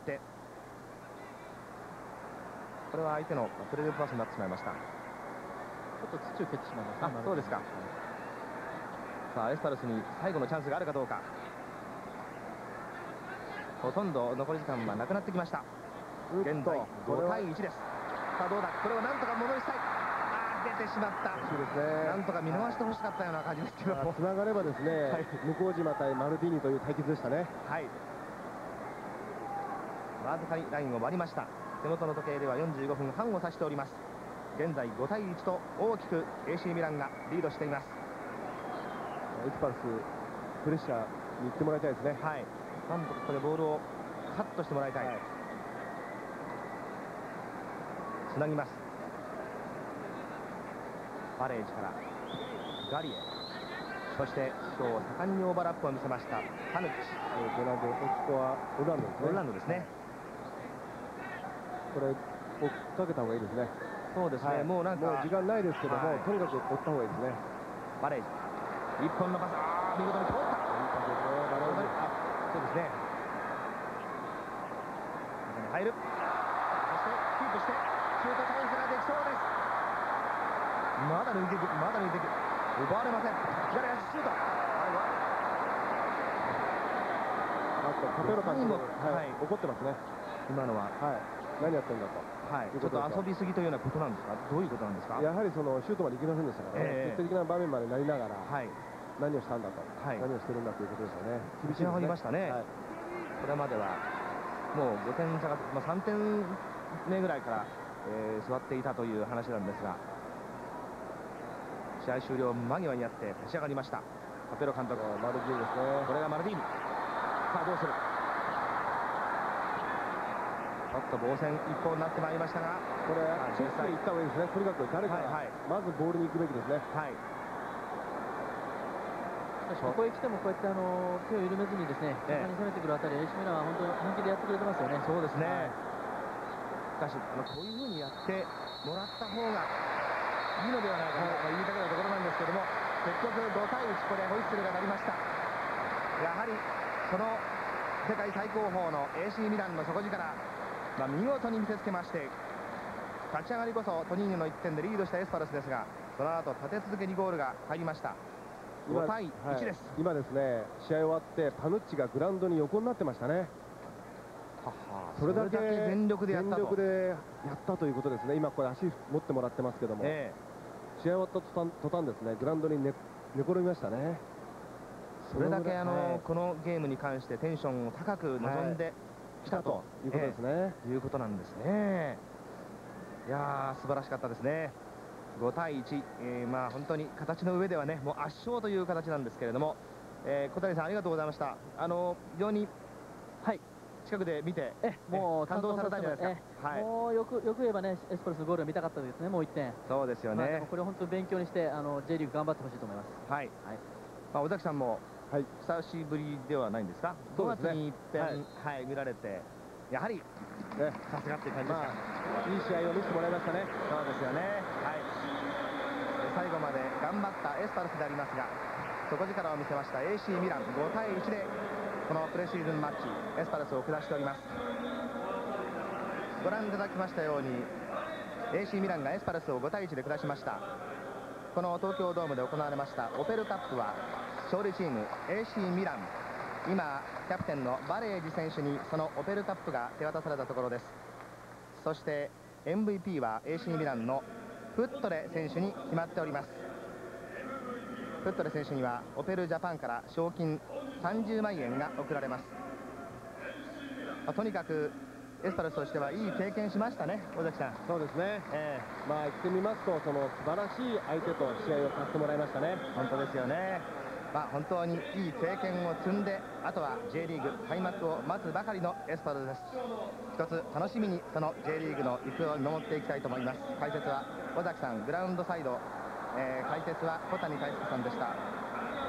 これは相手のプレーパスになってしまいました。 ちょっと土を蹴ってしまいました。 そうですか。さあエスパルスに最後のチャンスがあるかどうか。ほとんど残り時間はなくなってきました。現在5対1です。さあどうだ、これをなんとか戻したい。出てしまった。なんとか見逃してほしかったような感じですけど、 つながればですね、向島対マルディーニという対決でしたね。 はい。わずかにラインを割りました。手元の時計では45分半を指しております。現在5対1と大きく AC ミランがリードしています。 エスパルスプレッシャーに行ってもらいたいですね。 はい。なんとかここでボールをカットしてもらいたい。つなぎます。バレージからガリエ、そして今日盛んにオーバーラップを見せましたパヌッチ。 ここはオランドですね。 オランドですね。 これ追っかけた方がいいですね。 そうですね。もうなんか時間ないですけども、とにかく追った方がいいですね。 バレージ、一本のパス、見事に通った。そうですね。中に入る。そしてキープしてシュートチャンスができそうです。まだ抜いていく、まだ抜いていく。奪われません。左足シュート。 カペロ監督も怒ってますね。 今のは何やってんだと。 ちょっと遊びすぎというようなことなんですか。どういうことなんですか。 やはりそのシュートまで行きませんでしたからね。決定的な場面までなりながら何をしたんだと、何をしてるんだということですよね。 厳しい上がりましたね。これまではもう5点差が、3点目ぐらいから座っていたという話なんですが、試合終了間際にあって立ち上がりました。カペロ監督。 マルディーニですね。 これがマルディーニ。さあどうする。ちょっと防戦一方になってまいりましたが、 これチェックに行った方がいいですね。とにかく誰かまずボールに行くべきですね。 ここへ来てもこうやって手を緩めずにですね、果敢に攻めてくるあたり、AC ミランは本当に本気でやってくれてますよね。 そうですね。しかしこういうふうにやってもらった方がいいのではないかと言いたくなところなんですけども、結局5対1、これホイッスルが鳴りました。やはりその世界最高峰の AC ミランの底力、見事に見せつけまして、立ち上がりこそトニーニョの1点でリードしたエスパルスですが、その後立て続けにゴールが入りました。5対1です。 今ですね、試合終わってパヌッチがグラウンドに横になってましたね。それだけ全力でやったということですね。今これ足持ってもらってますけども、試合終わった途端ですね、グラウンドに寝転びましたね。 それだけこのゲームに関してテンションを高く望んできたということですね。いうことなんですね。いやー素晴らしかったですね。5対1、本当に形の上ではね、もう圧勝という形なんですけれども、小谷さんありがとうございました。非常に近くで見てもう感動されたんじゃないですか。 もうよく言えばね、エスパルスのゴールが見たかったですね。もう1点。 そうですよね。 これを本当に勉強にしてJ リーグ頑張ってほしいと思います。 はい。尾崎さんも久しぶりではないんですか。5月に一遍見られて、やはりさすがっていう感じですか。 いい試合を見せてもらいましたね。 そうですよね。最後まで頑張ったエスパルスでありますが、底力を見せました AC ミラン、5対1でこのプレシーズンマッチエスパルスを下しております。ご覧いただきましたように AC ミランがエスパルスを5対1で下しました。この東京ドームで行われましたオペルカップは勝利チーム AC ミラン、今キャプテンのバレージ選手にそのオペルカップが手渡されたところです。そして MVP は AC ミランのフットレ選手に決まっております。フットレ選手にはオペルジャパンから賞金30万円が贈られます。 とにかくエスパルスとしてはいい経験しましたね、尾崎さん。 そうですね、まあ言ってみますと、その素晴らしい相手と試合をさせてもらいましたね。 本当ですよね。本当にいい経験を積んで、あとは J リーグ開幕を待つばかりのエスパルスです。一つ楽しみにその J リーグの行方を見守っていきたいと思います。解説は尾崎さん、グラウンドサイド、解説は小谷泰輔さんでした。